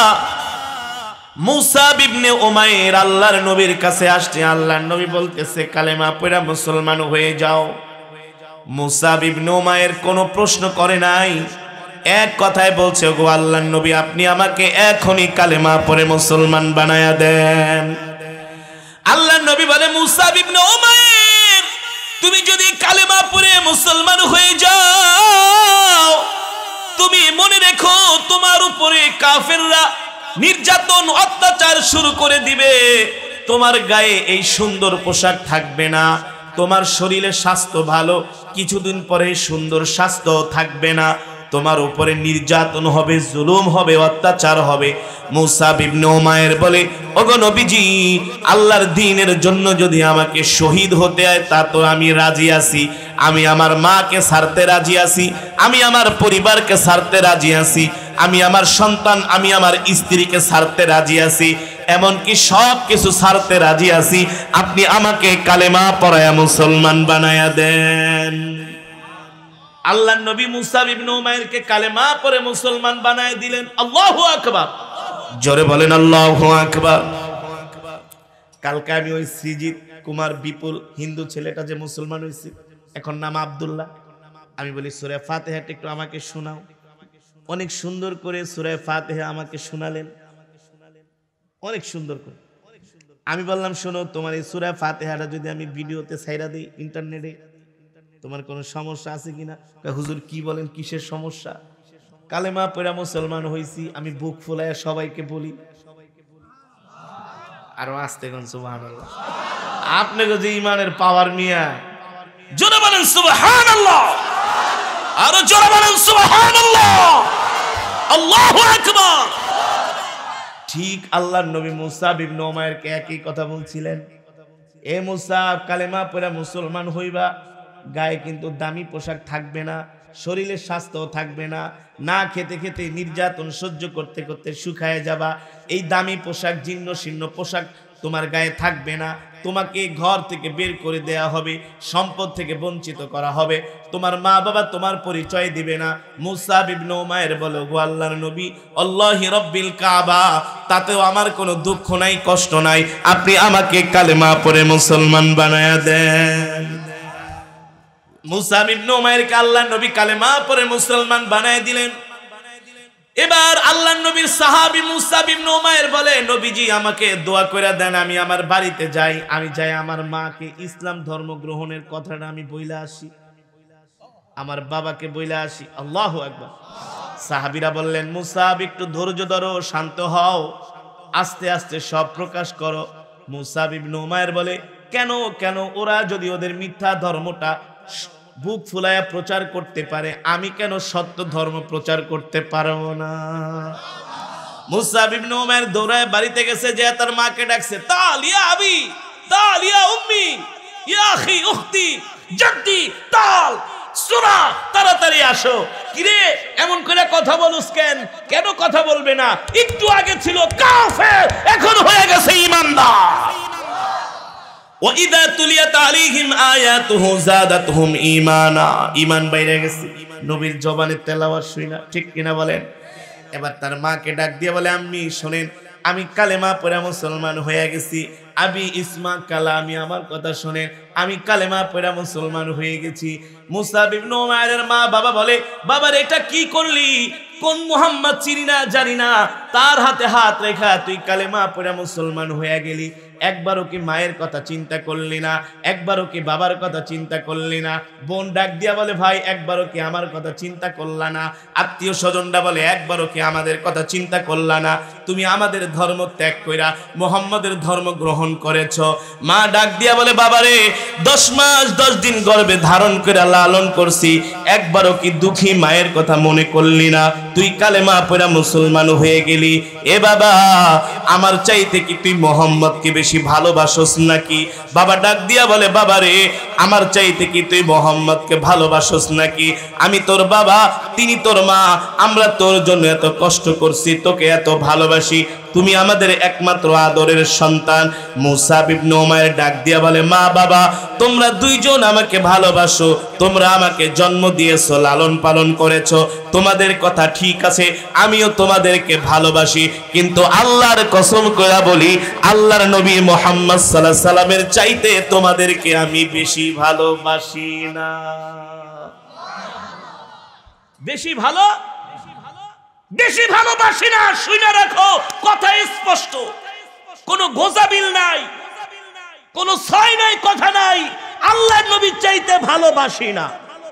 মুসাব ইবনে উমাইর আল্লাহর নবীর কাছে আসছে, আল্লাহর নবী বলতেছে কালেমা পড়ে মুসলমান হয়ে যাও। মুসাব ইবনে উমাইর কোনো প্রশ্ন করে নাই, এক কথায় বলছে গো আল্লাহর নবী আপনি আমাকে এখনই কালেমা পড়ে মুসলমান বানায়া দেন। আল্লাহর নবী বলে মুসাব ইবনে উমাইর তুমি যদি কালেমা পড়ে মুসলমান হয়ে যাও, তুমি মনে রেখো তোমার উপরে কাফেররা নির্যাতন অত্যাচার শুরু করে দিবে, তোমার গায়ে এই সুন্দর পোশাক থাকবে না, তোমার শরীরে স্বাস্থ্য ভালো, কিছুদিন পরে সুন্দর স্বাস্থ্য থাকবে না, তোমার উপরে নির্যাতন হবে, জুলুম হবে, অত্যাচার হবে। মুসাব ইবনে উমাইর বলে ওগো নবীজি, আল্লাহর দ্বীনের জন্য যদি আমাকে শহীদ হতে হয় তা তো আমি রাজি আছি, আমি আমার মাকে ছাড়তে রাজি আছি, আমি আমার পরিবারকে ছাড়তে রাজি আছি, আমি আমার সন্তান, আমি আমার স্ত্রীকে ছাড়তে রাজি আছি, এমনকি সব কিছু ছাড়তে রাজি আছি, আপনি আমাকে কালেমা পড়ায়া মুসলমান বানায়া দেন। আল্লাহর নবী মুসাব ইবনে উমাইরকে কালেমা পড়ে মুসলমান বানায় দিলেন। আল্লাহু আকবার, জোরে বলেন আল্লাহু আকবার। কালকে আমি ওই সৃজিত কুমার বিপুল হিন্দু ছেলেটা যে মুসলমান হয়েছে, এখন নাম আব্দুল্লাহ, আমি বলি সূরা ফাতিহাটা একটু আমাকে শোনাও। অনেক সুন্দর করে সূরা ফাতিহা আমাকে শোনালেন, অনেক সুন্দর করে। আমি বললাম শোনো, তোমার এই সূরা ফাতিহাটা যদি আমি ভিডিওতে ছাইরা দিই ইন্টারনেটে, তোমার কোনো সমস্যা আছে কিনা? হুজুর কি বলেন, কিসের সমস্যা? কালেমা পড়া মুসলমান হইছি, আমি বুক ফুলাইয়া সবাইকে বলি। আরো আস্তে কোন সুবহানাল্লাহ। আপনাকে যে ইমানের পাওয়ার মিয়া, জোরে বলেন সুবহানাল্লাহ, আরো জোরে বলেন সুবহানাল্লাহ, আল্লাহু আকবার। ঠিক আল্লাহর নবী মুসাব ইবনে উমাইরকে একই কথা বলছিলেন, এ মুসাব কালেমা পড়া মুসলমান হইবা, গায়ে কিন্তু দামি পোশাক থাকবে না, শরীরের স্বাস্থ্য থাকবে না, না খেতে খেতে নির্যাতন সহ্য করতে করতে শুকায় যাবা, এই দামি পোশাক জীর্ণ শীর্ণ পোশাক তোমার গায়ে থাকবে না, তোমাকে ঘর থেকে বের করে দেয়া হবে, সম্পদ থেকে বঞ্চিত করা হবে, তোমার মা বাবা তোমার পরিচয় দিবে না। মুসাব ইবনে উমাইর বলে গো আল্লাহর নবী, আল্লাহি রাব্বিল কাবা, তাতেও আমার কোনো দুঃখ নাই, কষ্ট নাই, আপনি আমাকে কালেমা পড়ে মুসলমান বানায়া দেন। মুসাব ইবনে উমাইরকে আল্লাহর নবী কালেমা পড়ে মুসলমান বানায় দিলেন। এবার আল্লাহর নবীর সাহাবী মুসাব ইবনে উমাইর বলে নবীজি আমাকে দোয়া করে দেন, আমি আমার বাড়িতে যাই, আমি যাই আমার মাকে ইসলাম ধর্ম গ্রহণের কথাটা আমি বইলা আসি, আমার বাবাকে বইলা আসি। আল্লাহু আকবার। সাহাবীরা বললেন মুসাব একটু ধৈর্য ধরো, শান্ত হও, আস্তে আস্তে সব প্রকাশ করো। মুসাব ইবনে উমাইর বলে কেন কেন ওরা যদি ওদের মিথ্যা ধর্মটা বুক ফুলায়া প্রচার করতে পারে, আমি কেন সত্য ধর্ম প্রচার করতে পারবো না? মুসাব ইবনে উমাইর দৌড়ায় বাড়িতে গেছে, যে তার মাকে ডাকছে, তাল ইয়া আবি, তাল ইয়া উম্মি, ইয়া আখি উখতি জাদ্দি, তাল সুরা, তাড়াতাড়ি আসো। কিরে এমন করে কথা বলুস কেন? কেন কথা বলবে না? একটু আগে ছিল কাফের, এখন হয়ে গেছে ঈমানদার। ওয়াইদা তুলিয়াত আলাইহিম আয়াতুহু যাদাতহুম ঈমানা, ঈমান বাইরে গেছে নবীর জবানের তেলাওয়াত শুনা, ঠিক কিনা বলেন? এবার তার মাকে ডাক দিয়ে বলে আম্মি শুনেন, আমি কালেমা পড়ে মুসলমান হয়ে গেছি, আবি ইসমা কালামি, আমার কথা শুনেন, আমি কালেমা পড়ে মুসলমান হয়ে গেছি। মুসাব ইবনে উমাইরের মা বাবা বলে, বাবার এটা কি করলি? কোন মুহাম্মদ চিনি না জানি না, তার হাতে হাত রেখা তুই কালেমা পড়ে মুসলমান হয়ে গেলি, একবারও কি মায়ের কথা চিন্তা করলি না? একবারও কি বাবার কথা চিন্তা করলি না? বোন ডাক দিয়া বলে ভাই একবারও কি আমার কথা চিন্তা করলা না? আত্মীয় স্বজনরা বলে একবারও কি আমাদের কথা চিন্তা করলা না? তুমি আমাদের ধর্ম ত্যাগ কইরা মুহাম্মাদের ধর্ম গ্রহণ করেছ। মা ডাক দিয়া বলে বাবারে দশ মাস দশ দিন গর্ভে ধারণ করে লালন করছি, একবারও কি দুঃখী মায়ের কথা মনে করলি না? তুই কালেমা পড়া মুসলমান হয়ে গেলি, এ বাবা আমার চাইতে কি তুই মুহাম্মদকে বেশি ভালোবাসোস নাকি? বাবা ডাক দিয়া বলে বাবারে আমার চাইতে কি তুই মুহাম্মদকে ভালোবাসোস নাকি? আমি তোর বাবা, তিনি তোর মা, আমরা তোর জন্য এত কষ্ট করছি, তোকে এত ভালোবাসি, তুমি আমাদের একমাত্র আদরের সন্তান। মুসাব ইবনে উমাইর ডাক দিয়া বলে মা বাবা তোমরা দুইজন আমাকে ভালোবাসো, তোমরা আমাকে জন্ম দিয়েছো, লালন পালন করেছো, তোমাদের কথা ঠিক আছে, আমিও তোমাদেরকে ভালোবাসি, কিন্তু আল্লাহর কসম করে বলি আল্লাহর নবী মুহাম্মদ সাল্লাল্লাহু আলাইহি সাল্লামের চাইতে তোমাদেরকে আমি বেশি ভালোবাসি না। বেশি ভালো বেশি ভালোবাসি না, শুনে রাখো, কথা স্পষ্ট, কোনো গোজাবিল নাই, কোনো ছয় নাই, কথা নাই, আল্লাহর নবীর চাইতে ভালোবাসি না।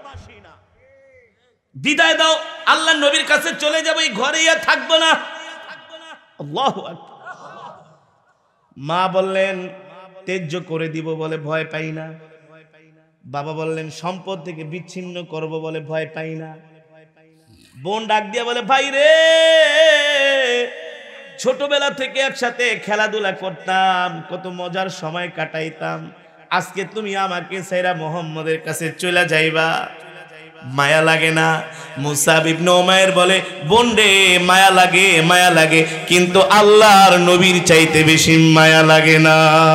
বিদায় দাও, আল্লাহর নবীর কাছে চলে যাবো, এই ঘরে আর থাকবো না। আল্লাহু আকবার। মা বললেন তেজ্য করে দিব বলে ভয় পাই না। বাবা বললেন সম্পদ থেকে বিচ্ছিন্ন করব বলে ভয় পাই না। বোন ডাক দিয়া বলে ভাই রে ছোটবেলা থেকে একসাথে খেলাধুলা করতাম, কত মজার সময় কাটাইতাম, আজকে তুমি আমাকে সাইরা মুহাম্মদের কাছে চলে যাইবা, মায়া লাগে না? মুসাব ইবনে উমাইর বলে বোন রে মায়া লাগে, মায়া লাগে, কিন্তু আল্লাহর নবীর চাইতে বেশি মায়া লাগে না।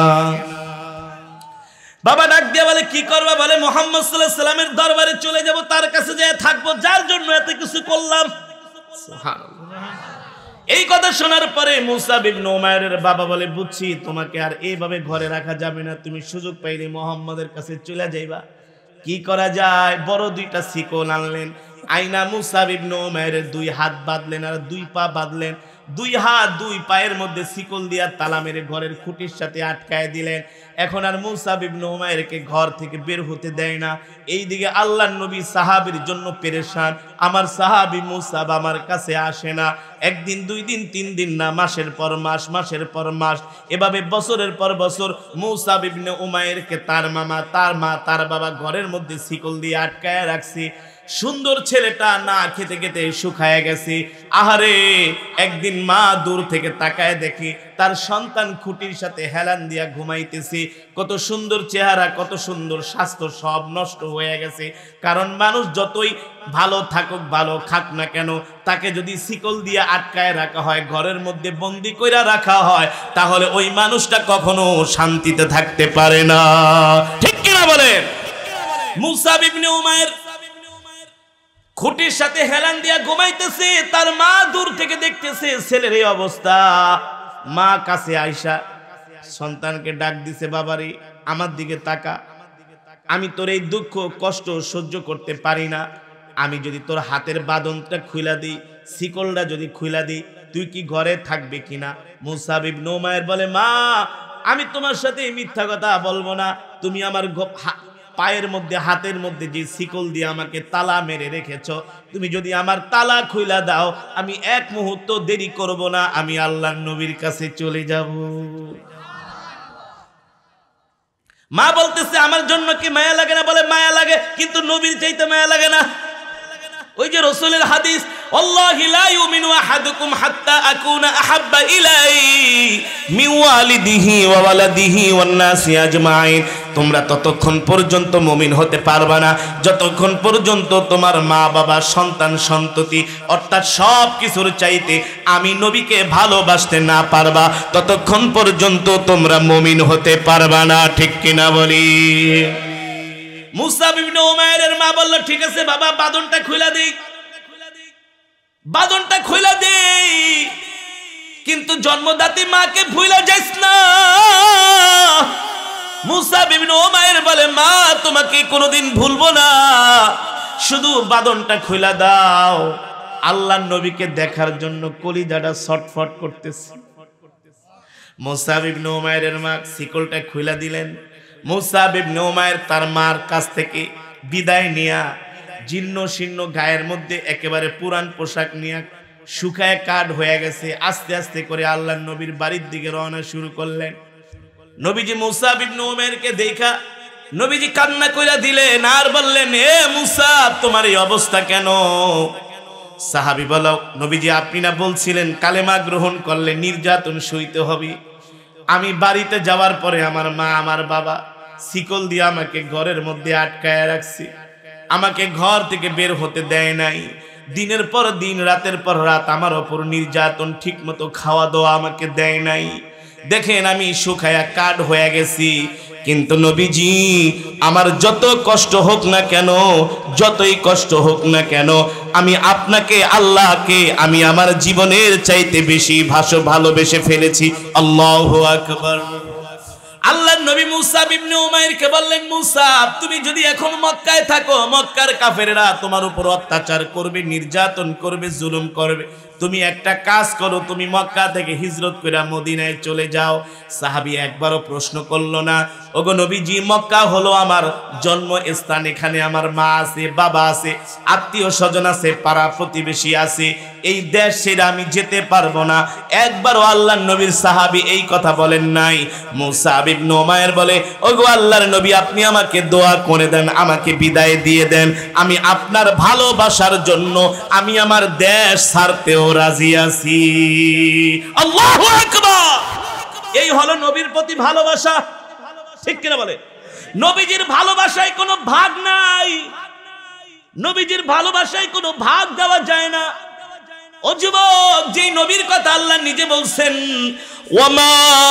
বাবা ডাক দিয়া বলে কি করবা? বলে মুহাম্মদ সাল্লাল্লাহু আলাইহি সাল্লামের দরবারে চলে যাব, তার কাছে যেয়ে থাকবো, যার জন্য এত কিছু করলাম। সুবহানাল্লাহ। এই কথা শোনার পরে মুসাব ইবনে উমাইরের বাবা বলে বুঝছি তোমাকে আর এইভাবে ঘরে রাখা যাবে না, তুমি সুযোগ পাইলে মুহাম্মদের কাছে চলে যাইবা। কি করা যায়? বড় দুইটা শিকল আনলেন, আইনা মুসাব ইবনে উমাইরের দুই হাত বাঁধলেন আর দুই পা বাঁধলেন, দুই হাত দুই পায়ের মধ্যে শিকল দিয়া তালা মেরে ঘরের খুঁটির সাথে আটকায় দিলেন। এখন আর মুসাব ইবনে উমাইরকে ঘর থেকে বের হতে দেয় না। এইদিকে আল্লাহর নবী সাহাবীর জন্য পেরেশান, আমার সাহাবী মুসাব আমার কাছে আসে না, একদিন দুই দিন তিন দিন না, মাসের পর মাস, মাসের পর মাস, এভাবে বছরের পর বছর মুসাব ইবনে উমাইরকে তার মামা, তার মা, তার বাবা ঘরের মধ্যে শিকল দিয়ে আটকায় রাখছে। সুন্দর ছেলেটা না খেতে খেতে শুকায় গেছে। আহারে একদিন মা দূর থেকে তাকায় দেখে তার সন্তান খুঁটির সাথে হেলান দিয়া ঘুমাইতেছে, কত সুন্দর চেহারা, কত সুন্দর স্বাস্থ্য, সব নষ্ট হয়ে গেছে। কারণ মানুষ যতই ভালো থাকুক, ভালো খাক না কেন, তাকে যদি শিকল দিয়ে আটকায় রাখা হয়, ঘরের মধ্যে বন্দি কইরা রাখা হয়, তাহলে ওই মানুষটা কখনো শান্তিতে থাকতে পারে না। ঠিক কিনা বলেন? মুসাব ইবনে উমাইর খুঁটির সাথে হেলান দিয়া ঘুমাইতেছে, তার মা দূর থেকে দেখতেছে ছেলের এই অবস্থা। মা কাছে আইসা সন্তানকে ডাক দিছে, বাবারে আমার দিকে তাকা, আমি তোর এই দুঃখ কষ্ট সহ্য করতে পারি না, আমি যদি তোর হাতের বাঁধনটা খুইলা দিই, শিকলটা যদি খুইলা দিই, তুই কি ঘরে থাকবে কিনা? মুসাব ইবনে উমাইর বলে মা আমি তোমার সাথে মিথ্যা কথা বলবো না, তুমি আমার পায়ের মধ্যে, হাতের মধ্যে যে শিকল দিয়ে আমাকে তালা মেরে রেখেছ, তুমি যদি আমার তালা খুইলা দাও, আমি এক মুহূর্ত দেরি করব না, আমি আল্লাহর নবীর কাছে চলে যাব। মা বলতেছে আমার জন্য কি মায়া লাগে না? বলে মায়া লাগে, কিন্তু নবীর চাইতে মায়া লাগে না। ওই যে রাসূলের হাদিস, আল্লাহি লা ইউমিনু আহাদুকুম হাত্তা আকুনা আহাব্বা ইলাইহি মিন ওয়ালিদিহি ওয়া ওয়ালাদিহি ওয়ান নাসি আজমাইন, তোমরা ততক্ষণ পর্যন্ত মুমিন হতে পারবা না যতক্ষণ পর্যন্ত তোমার মা বাবা, সন্তান সন্ততি, অর্থাৎ সব কিছুর চাইতে আমি নবীকে ভালোবাসতে না পারবা, ততক্ষণ পর্যন্ত তোমরা মুমিন হতে পারবা না। ঠিক কিনা বলি? মুসাব ইবনে উমাইরের মা বলল ঠিক আছে বাবা, বাঁধনটা খুলে দেই, বাঁধনটা খুলে দেই, কিন্তু জন্মদাত্রী মাকে ভুলে যাইস না। মুসাব ইবনে উমাইর বলে মা তোমাকে কোনোদিন ভুলবো না, শুধু বাঁধনটা খুলে দাও। আল্লাহর নবীকে দেখার জন্য কলিজাটা ছটফট করতেছে। মুসাব ইবনে উমাইরের মা শিকলটা খুলে দিলেন। মুসাব ইবনে উমাইর তার মার কাছ থেকে বিদায় নিয়া জীর্ণ শীর্ণ গায়ের মধ্যে একেবারে পুরান পোশাক নিয়ে শুকায় কাঠ হয়ে গেছে, আস্তে আস্তে করে আল্লাহর নবীর বাড়ির দিকে রওনা শুরু করলেন। নবীজি মুসাব ইবনে উমাইরকে দেখা নবীজি কান্না কইরা দিলেন আর বললেন, এ মুসাব, তোমার এই অবস্থা কেন? সাহাবী বলো, নবীজি আপনি না বলছিলেন কালেমা গ্রহণ করলে নির্যাতন সইতে হবে? আমি বাড়িতে যাওয়ার পরে আমার মা আমার বাবা শিকল দিয়ে আমাকে ঘরের মধ্যে আটকায় রাখছে, আমাকে ঘর থেকে বের হতে দেয় নাই। দিনের পর দিন, রাতের পর রাত আমার ওপর নির্যাতন, ঠিক মতো খাওয়া দাওয়া আমাকে দেয় নাই। দেখেন আমি শুকায়া কাঠ হয়ে গেছি, কিন্তু নবীজি আমার যত কষ্ট হোক না কেন, যতই কষ্ট হোক না কেন, আমি আপনাকে, আল্লাহকে আমি আমার জীবনের চাইতে বেশি ভাষা ভালোবেসে ফেলেছি। আল্লাহু আকবার। আল্লাহর নবী মুসাব ইবনে উমাইরকে বললেন, মুসাব, তুমি যদি এখন মক্কায় থাকো, মক্কার কাফেররা তোমার উপর অত্যাচার করবে, নির্যাতন করবে, জুলুম করবে। তুমি একটা কাজ করো, তুমি মক্কা থেকে হিজরত করে মদিনায় চলে যাও। সাহাবী একবারও প্রশ্ন করলো না। ওগো নবীজি, মক্কা হলো আমার জন্মস্থান, এখানে আমার মা আছে, বাবা আছে, আত্মীয় স্বজন আছে, পাড়া প্রতিবেশী আছে, এই দেশ ছেড়ে আমি যেতে পারবো না। একবারও আল্লাহর নবীর সাহাবী এই কথা বলেন নাই। মুসাব ইবনে উমাইর বলে, ওগো আল্লাহর নবী, আপনি আমাকে দোয়া করে দেন, আমাকে বিদায় দিয়ে দেন। আমি আপনার ভালোবাসার জন্য আমি আমার দেশ ছাড়তেও রাজি আছি। আল্লাহু আকবার। এই হলো নবীর প্রতি ভালোবাসা, ঠিক কিনা বলে? নবীজির ভালোবাসায় কোনো ভাগ নাই, নবীজির ভালোবাসায় কোনো ভাগ দেওয়া যায় না। ও যুবক, যে নবীর কথা আল্লাহ নিজে বলছেন, ওয়ামা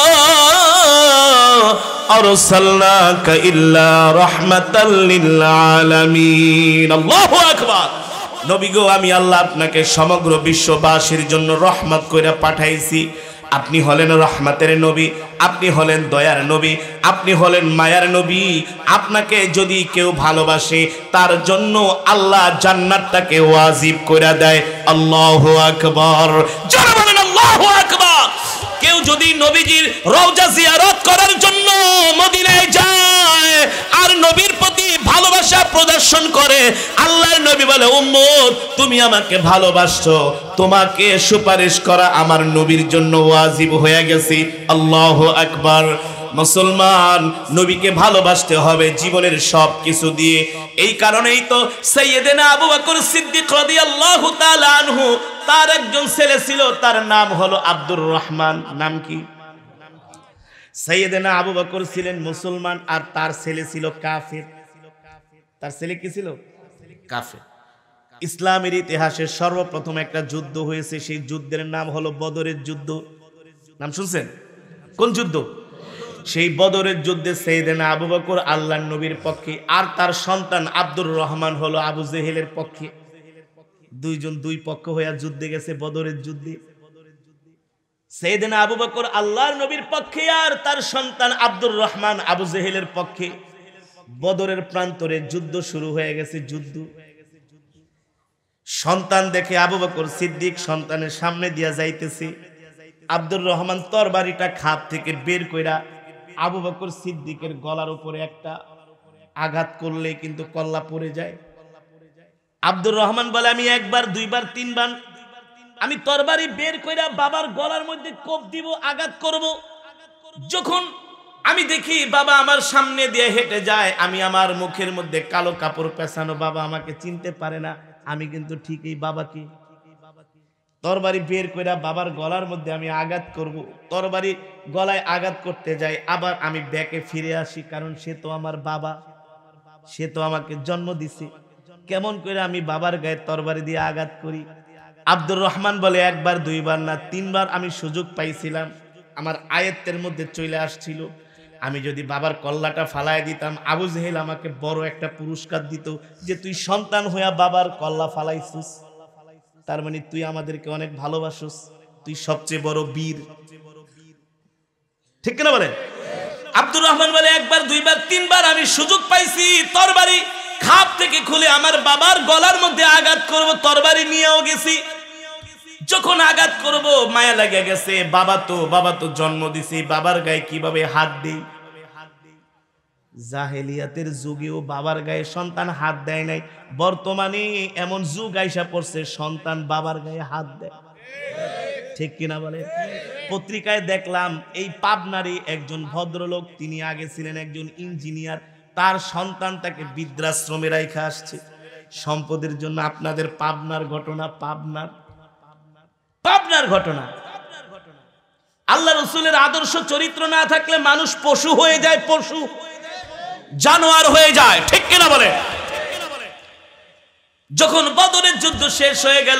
আরসালনাকা ইল্লা রাহমাতাল লিল আলামিন। আল্লাহু আকবার। নবী গো, আমি আল্লাহ আপনাকে সমগ্র বিশ্ববাসীর জন্য রহমত কইরা পাঠাইছি। আপনি হলেন রহমতের নবী, আপনি হলেন দয়ার নবী, আপনি হলেন মায়ার নবী। আপনাকে যদি কেউ ভালোবাসে, তার জন্য আল্লাহ জান্নাতটাকে ওয়াজিব কইরা দেয়। আল্লাহু আকবার। যারা বলেন আল্লাহু আকবার। কেউ যদি নবীজির রওজা জিয়ারত করার জন্য মদিনায় যায় আর নবীর প্রতি ভালোবাসা প্রদর্শন করে, আল্লাহর নবী বলে, উম্মত, তুমি আমাকে ভালোবাসছো, তোমাকে সুপারিশ করা আমার নবীর জন্য ওয়াজিব হয়ে গেছে। আল্লাহু আকবার। মুসলমান, নবীকে ভালোবাসতে হবে জীবনের সব কিছু দিয়ে। এই কারণেই তো সাইয়েদেনা আবু বকর সিদ্দিক রাদিয়াল্লাহু তাআলা আনহু, তার একজন ছেলে ছিল, তার নাম হলো আব্দুর রহমান। নাম কি? সাইয়েদেনা আবু বকর ছিলেন মুসলমান আর তার ছেলে ছিল কাফের। তার ছেলে কি ছিল? কাফের। ইসলামের ইতিহাসে সর্বপ্রথম একটা যুদ্ধ হয়েছে, সেই যুদ্ধের নাম হলো বদরের যুদ্ধ। নাম শুনছেন? কোন যুদ্ধ? সেই বদরের যুদ্ধে সাইয়েদেনা আবু বকর আল্লাহর নবীর পক্ষে, আর তার সন্তান আব্দুর রহমান হলো আবু জেহেলের পক্ষে। দুইজন দুই পক্ষ হয়ে যুদ্ধে গেছে বদরের যুদ্ধে। সাইয়েদেনা আবু বকর আল্লাহর নবীর পক্ষে, আর তার সন্তান আব্দুর রহমান আবু জেহেলের পক্ষে। বদরের প্রান্তরে যুদ্ধ শুরু হয়ে গেছে। যুদ্ধ সন্তান দেখে আবু বকর সিদ্দিক সন্তানের সামনে দিয়া যাইতেছে। আব্দুর রহমান তরবারিটা খাপ থেকে বের কইরা আবু বকর সিদ্দিকের গলার উপরে একটা আঘাত করলে কিন্তু কল্লা পড়ে যায়। আব্দুর রহমান বলে, আমি একবার, দুইবার, তিনবার আমি তরবারি বের কইরা বাবার গলার মধ্যে কোপ দিব, আঘাত করব। যখন আমি দেখি বাবা আমার সামনে দিয়ে হেঁটে যায়, আমি আমার মুখের মধ্যে কালো কাপড় পেছানো, বাবা আমাকে চিনতে পারে না, আমি কিন্তু ঠিকই বাবাকে তরবারি বের কইরা বাবার গলার মধ্যে আমি আঘাত করব। তরবারি গলায় আঘাত করতে যাই, আবার আমি ব্যাকে ফিরে আসি, কারণ সে তো আমার বাবা, সে তো আমাকে জন্ম দিছে। কেমন করে আমি বাবার গায়ে তরবারি দিয়ে আঘাত করি? আব্দুর রহমান বলে, একবার, দুইবার না, তিনবার আমি সুযোগ পাইছিলাম, আমার আয়ত্তের মধ্যে চলে আসছিল। আমি যদি বাবার কল্লাটা ফালাই দিতাম, আবু জেহেল আমাকে বড় একটা পুরস্কার দিত, যে তুই সন্তান হইয়া বাবার কল্লা ফালাইছিস, তার মানে তুই আমাদেরকে অনেক ভালোবাসিস, তুই সবচেয়ে বড় বীর। ঠিক না বলে? আব্দুর রহমান বলে, একবার, দুইবার, তিনবার আমি সুযোগ পাইছি, তরবারি খাপ থেকে খুলে আমার বাবার গলার মধ্যে আঘাত করব, তরবারি নিয়েও গেছি। যখন আঘাত করব মায়া লাগে গেছে, বাবা তো বাবা তো জন্ম দিছে, বাবার গায়ে কিভাবে হাত দেই। জাহেলিয়াতের যুগেও বাবার গায়ে সন্তান হাত দেয় নাই, বর্তমানে এমন যুগ আইসা পড়ছে সন্তান বাবার গায়ে হাত দেয়। ঠিক কিনা বলে? পত্রিকায় দেখলাম এই পাবনারই একজন ভদ্রলোক, তিনি আগে ছিলেন একজন ইঞ্জিনিয়ার, তার সন্তান তাকে বৃদ্ধাশ্রমে রাইখা আসছে সম্পদের জন্য। আপনাদের পাবনার ঘটনা, পাবনার পাবনার ঘটনা। আল্লাহ রসুলের আদর্শ চরিত্র না থাকলে মানুষ পশু হয়ে যায়, পশু জানোয়ার হয়ে যায়। ঠিক কিনা বলে? যখন বদরের যুদ্ধ শেষ হয়ে গেল,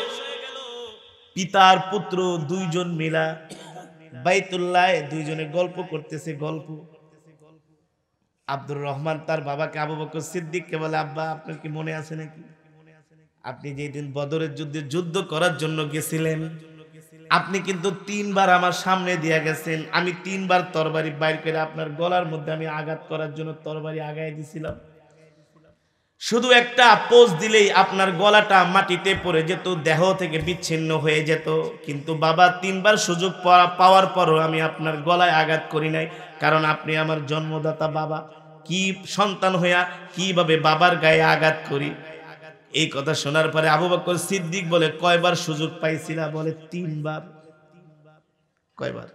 পিতার পুত্র দুইজন মিলা বাইতুল্লাহ দুইজনে গল্প করতেছে। গল্প আব্দুর রহমান তার বাবাকে আবু বকর সিদ্দিককে বলে, আব্বা আপনার কি মনে আছে নাকি আপনি যেদিন বদরের যুদ্ধে যুদ্ধ করার জন্য গেছিলেন, আপনি কিন্তু তিনবার আমার সামনে দিয়ে গেছেন, আমি তিনবার তরবারি বাইর করে আপনার গলার মধ্যে আমি আঘাত করার জন্য তরবারি আগায় দিছিলাম, শুধু একটা পোজ দিলেই আপনার গলাটা মাটিতে পড়ে যেত, দেহ থেকে বিচ্ছিন্ন হয়ে যেত। কিন্তু বাবা, তিনবার সুযোগ পাওয়ার পরও আমি আপনার গলায় আঘাত করি নাই, কারণ আপনি আমার জন্মদাতা বাবা। কি সন্তান হইয়া কিভাবে বাবার গায়ে আঘাত করি? এই কথা শোনার পরে আবু বকর সিদ্দিক বলে, কয়বার সুযোগ পাইছিলা? বলে, তিনবার। কয়বার?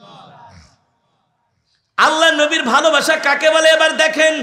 আল্লাহ নবীর ভালোবাসা কাকে বলে এবার দেখেন।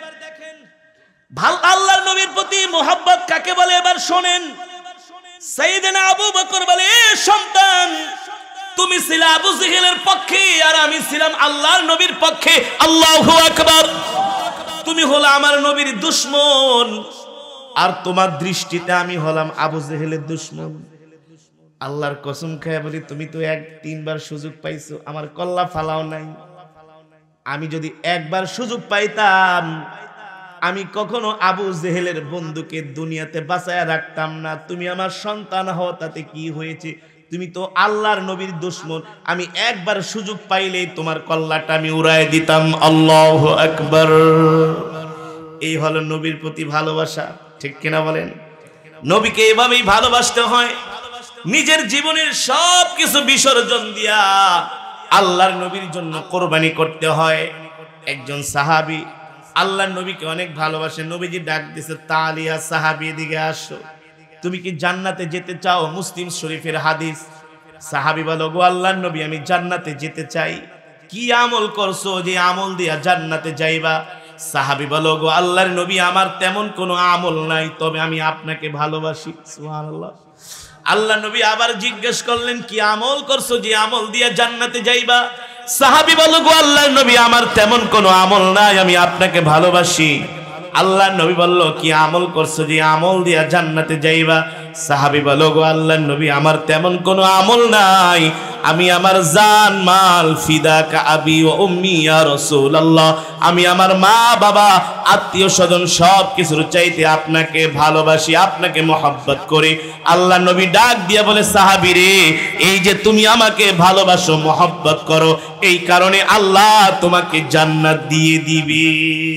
আল্লাহর নবীর প্রতি মোহাব্বত কাকে বলে এবার শোনেন। সাইয়েদনা আবু বকর বলে, সন্তান তুমি ছিলে আবু জেহেলের পক্ষে আর আমি ছিলাম আল্লাহর নবীর পক্ষে। আল্লাহু আকবার। তুমি হলো আমার নবীর দুশমন, আর তোমার দৃষ্টিতে আমি হলাম আবু জেহেলের দুশমন। আল্লাহর কসম খেয়ে বলি, তুমি তো এক তিনবার সুযোগ পাইছো, আমার কল্লা ফালাও নাই। আমি যদি একবার সুযোগ পাইতাম, আমি কখনো আবু জেহেলের বন্ধুকে দুনিয়াতে বাঁচায়া রাখতাম না। তুমি আমার সন্তান হও, তাতে কি হয়েছে? তুমি তো আল্লাহর নবীর দুশমন। আমি একবার সুযোগ পাইলেই তোমার কল্লাটা আমি উড়ায় দিতাম। আল্লাহু আকবার। এই হলো নবীর প্রতি ভালোবাসা। ঠিক কিনা বলেন? নবীকে এভাবেই ভালোবাসতে হয়, নিজের জীবনের সব কিছু বিসর্জন দিয়া আল্লাহর নবীর জন্য কোরবানি করতে হয়। একজন সাহাবী আল্লাহর নবীকে অনেক ভালোবাসে। নবীজি ডাক দিছে, তালিয়া সাহাবী এদিকে আসো, তুমি কি জান্নাতে যেতে চাও? মুসলিম শরীফের হাদিস। সাহাবী বলো, গো আল্লাহর নবী, আমি জান্নাতে যেতে চাই। কি আমল করছো যে আমল দিয়া জান্নাতে যাইবা? সাহাবী বলো, গো আল্লাহর নবী, আমার তেমন কোনো আমল নাই, তবে আমি আপনাকে ভালোবাসি। সুবহানাল্লাহ। আল্লাহ নবী আবার জিজ্ঞেস করলেন, কি আমল করছো যে আমল দিয়া জান্নাতে যাইবা? সাহাবী বলো, গো আল্লাহর নবী, আমার তেমন কোনো আমল নাই, আমি আপনাকে ভালোবাসি। আল্লাহর নবী বলল, কি আমল করছো যে আমল দিয়া জান্নাতে যাইবা? সাহাবী বলো, গো আল্লাহর নবী, আমার তেমন কোনো আমল নাই, আমি আমার জান মাল ফিদাকা আবি ওয়া উম্মি ইয়া রাসূলুল্লাহ, আমি আমার মা বাবা আত্মীয় স্বজন সব কিছুর চাইতে আপনাকে ভালোবাসি, আপনাকে মহব্বত করি। আল্লাহর নবী ডাক দিয়া বলে, সাহাবী রে, এই যে তুমি আমাকে ভালোবাসো, মহব্বত করো, এই কারণে আল্লাহ তোমাকে জান্নাত দিয়ে দিবে।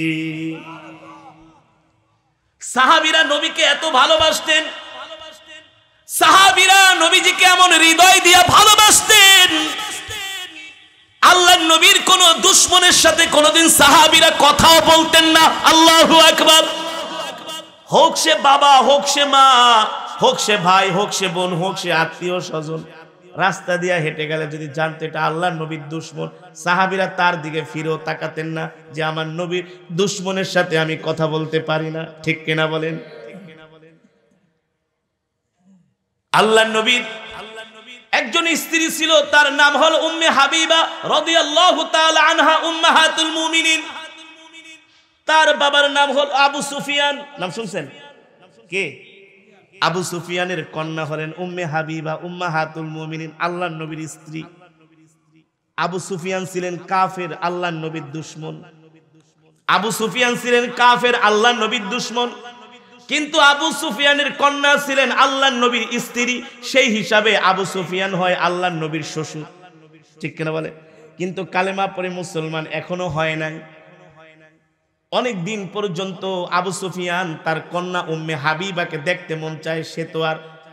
সাহাবীরা নবীকে এত ভালোবাসতেন, সাহাবীরা নবীজিকে এমন হৃদয় দিয়ে ভালোবাসতেন, আল্লাহর নবীর কোন দুশমনের সাথে কোনদিন সাহাবীরা কথাও বলতেন না। আল্লাহু আকবার। হোক সে বাবা, হোক সে মা, হোক সে ভাই, হোক সে বোন, হোক সে আত্মীয় স্বজন, রাস্তা দিয়া হেঁটে গেলে যদি জানতো এটা আল্লাহর নবীর দুশমন, সাহাবীরা তার দিকে ফিরেও তাকাতেন না যে আমার নবীর দুশমনের সাথে আমি কথা বলতে পারি না। ঠিক কিনা বলেন? আল্লাহর নবীর একজন স্ত্রী ছিল, তার নাম হল উম্মে হাবিবা রাদিয়াল্লাহু তাআলা আনহা, উম্মাহাতুল মুমিনিন। তার বাবার নাম হল আবু সুফিয়ান। নাম শুনছেন? কে? আবু সুফিয়ানের কন্যা হলেন উম্মে হাবিবা, উম্মাহাতুল মুমিনিন, আল্লাহর নবীর স্ত্রী। আবু সুফিয়ান ছিলেন কাফের, আল্লাহর নবীর দুশমন। আবু সুফিয়ান ছিলেন কাফের, আল্লাহর নবীর দুশমন। কিন্তু আবু সুফিয়ানের কন্যা ছিলেন আল্লাহর নবীর স্ত্রী, সেই হিসাবে আবু সুফিয়ান হয় আল্লাহর নবীর শ্বশুর। ঠিক কিনা বলে? কিন্তু কালেমা পড়ে মুসলমান এখনো হয় নাই। অনেক দিন পর্যন্ত আবু সুফিয়ান তার কন্যা উম্মে হাবিবাকে দেখতে মন চায়, সে তো আর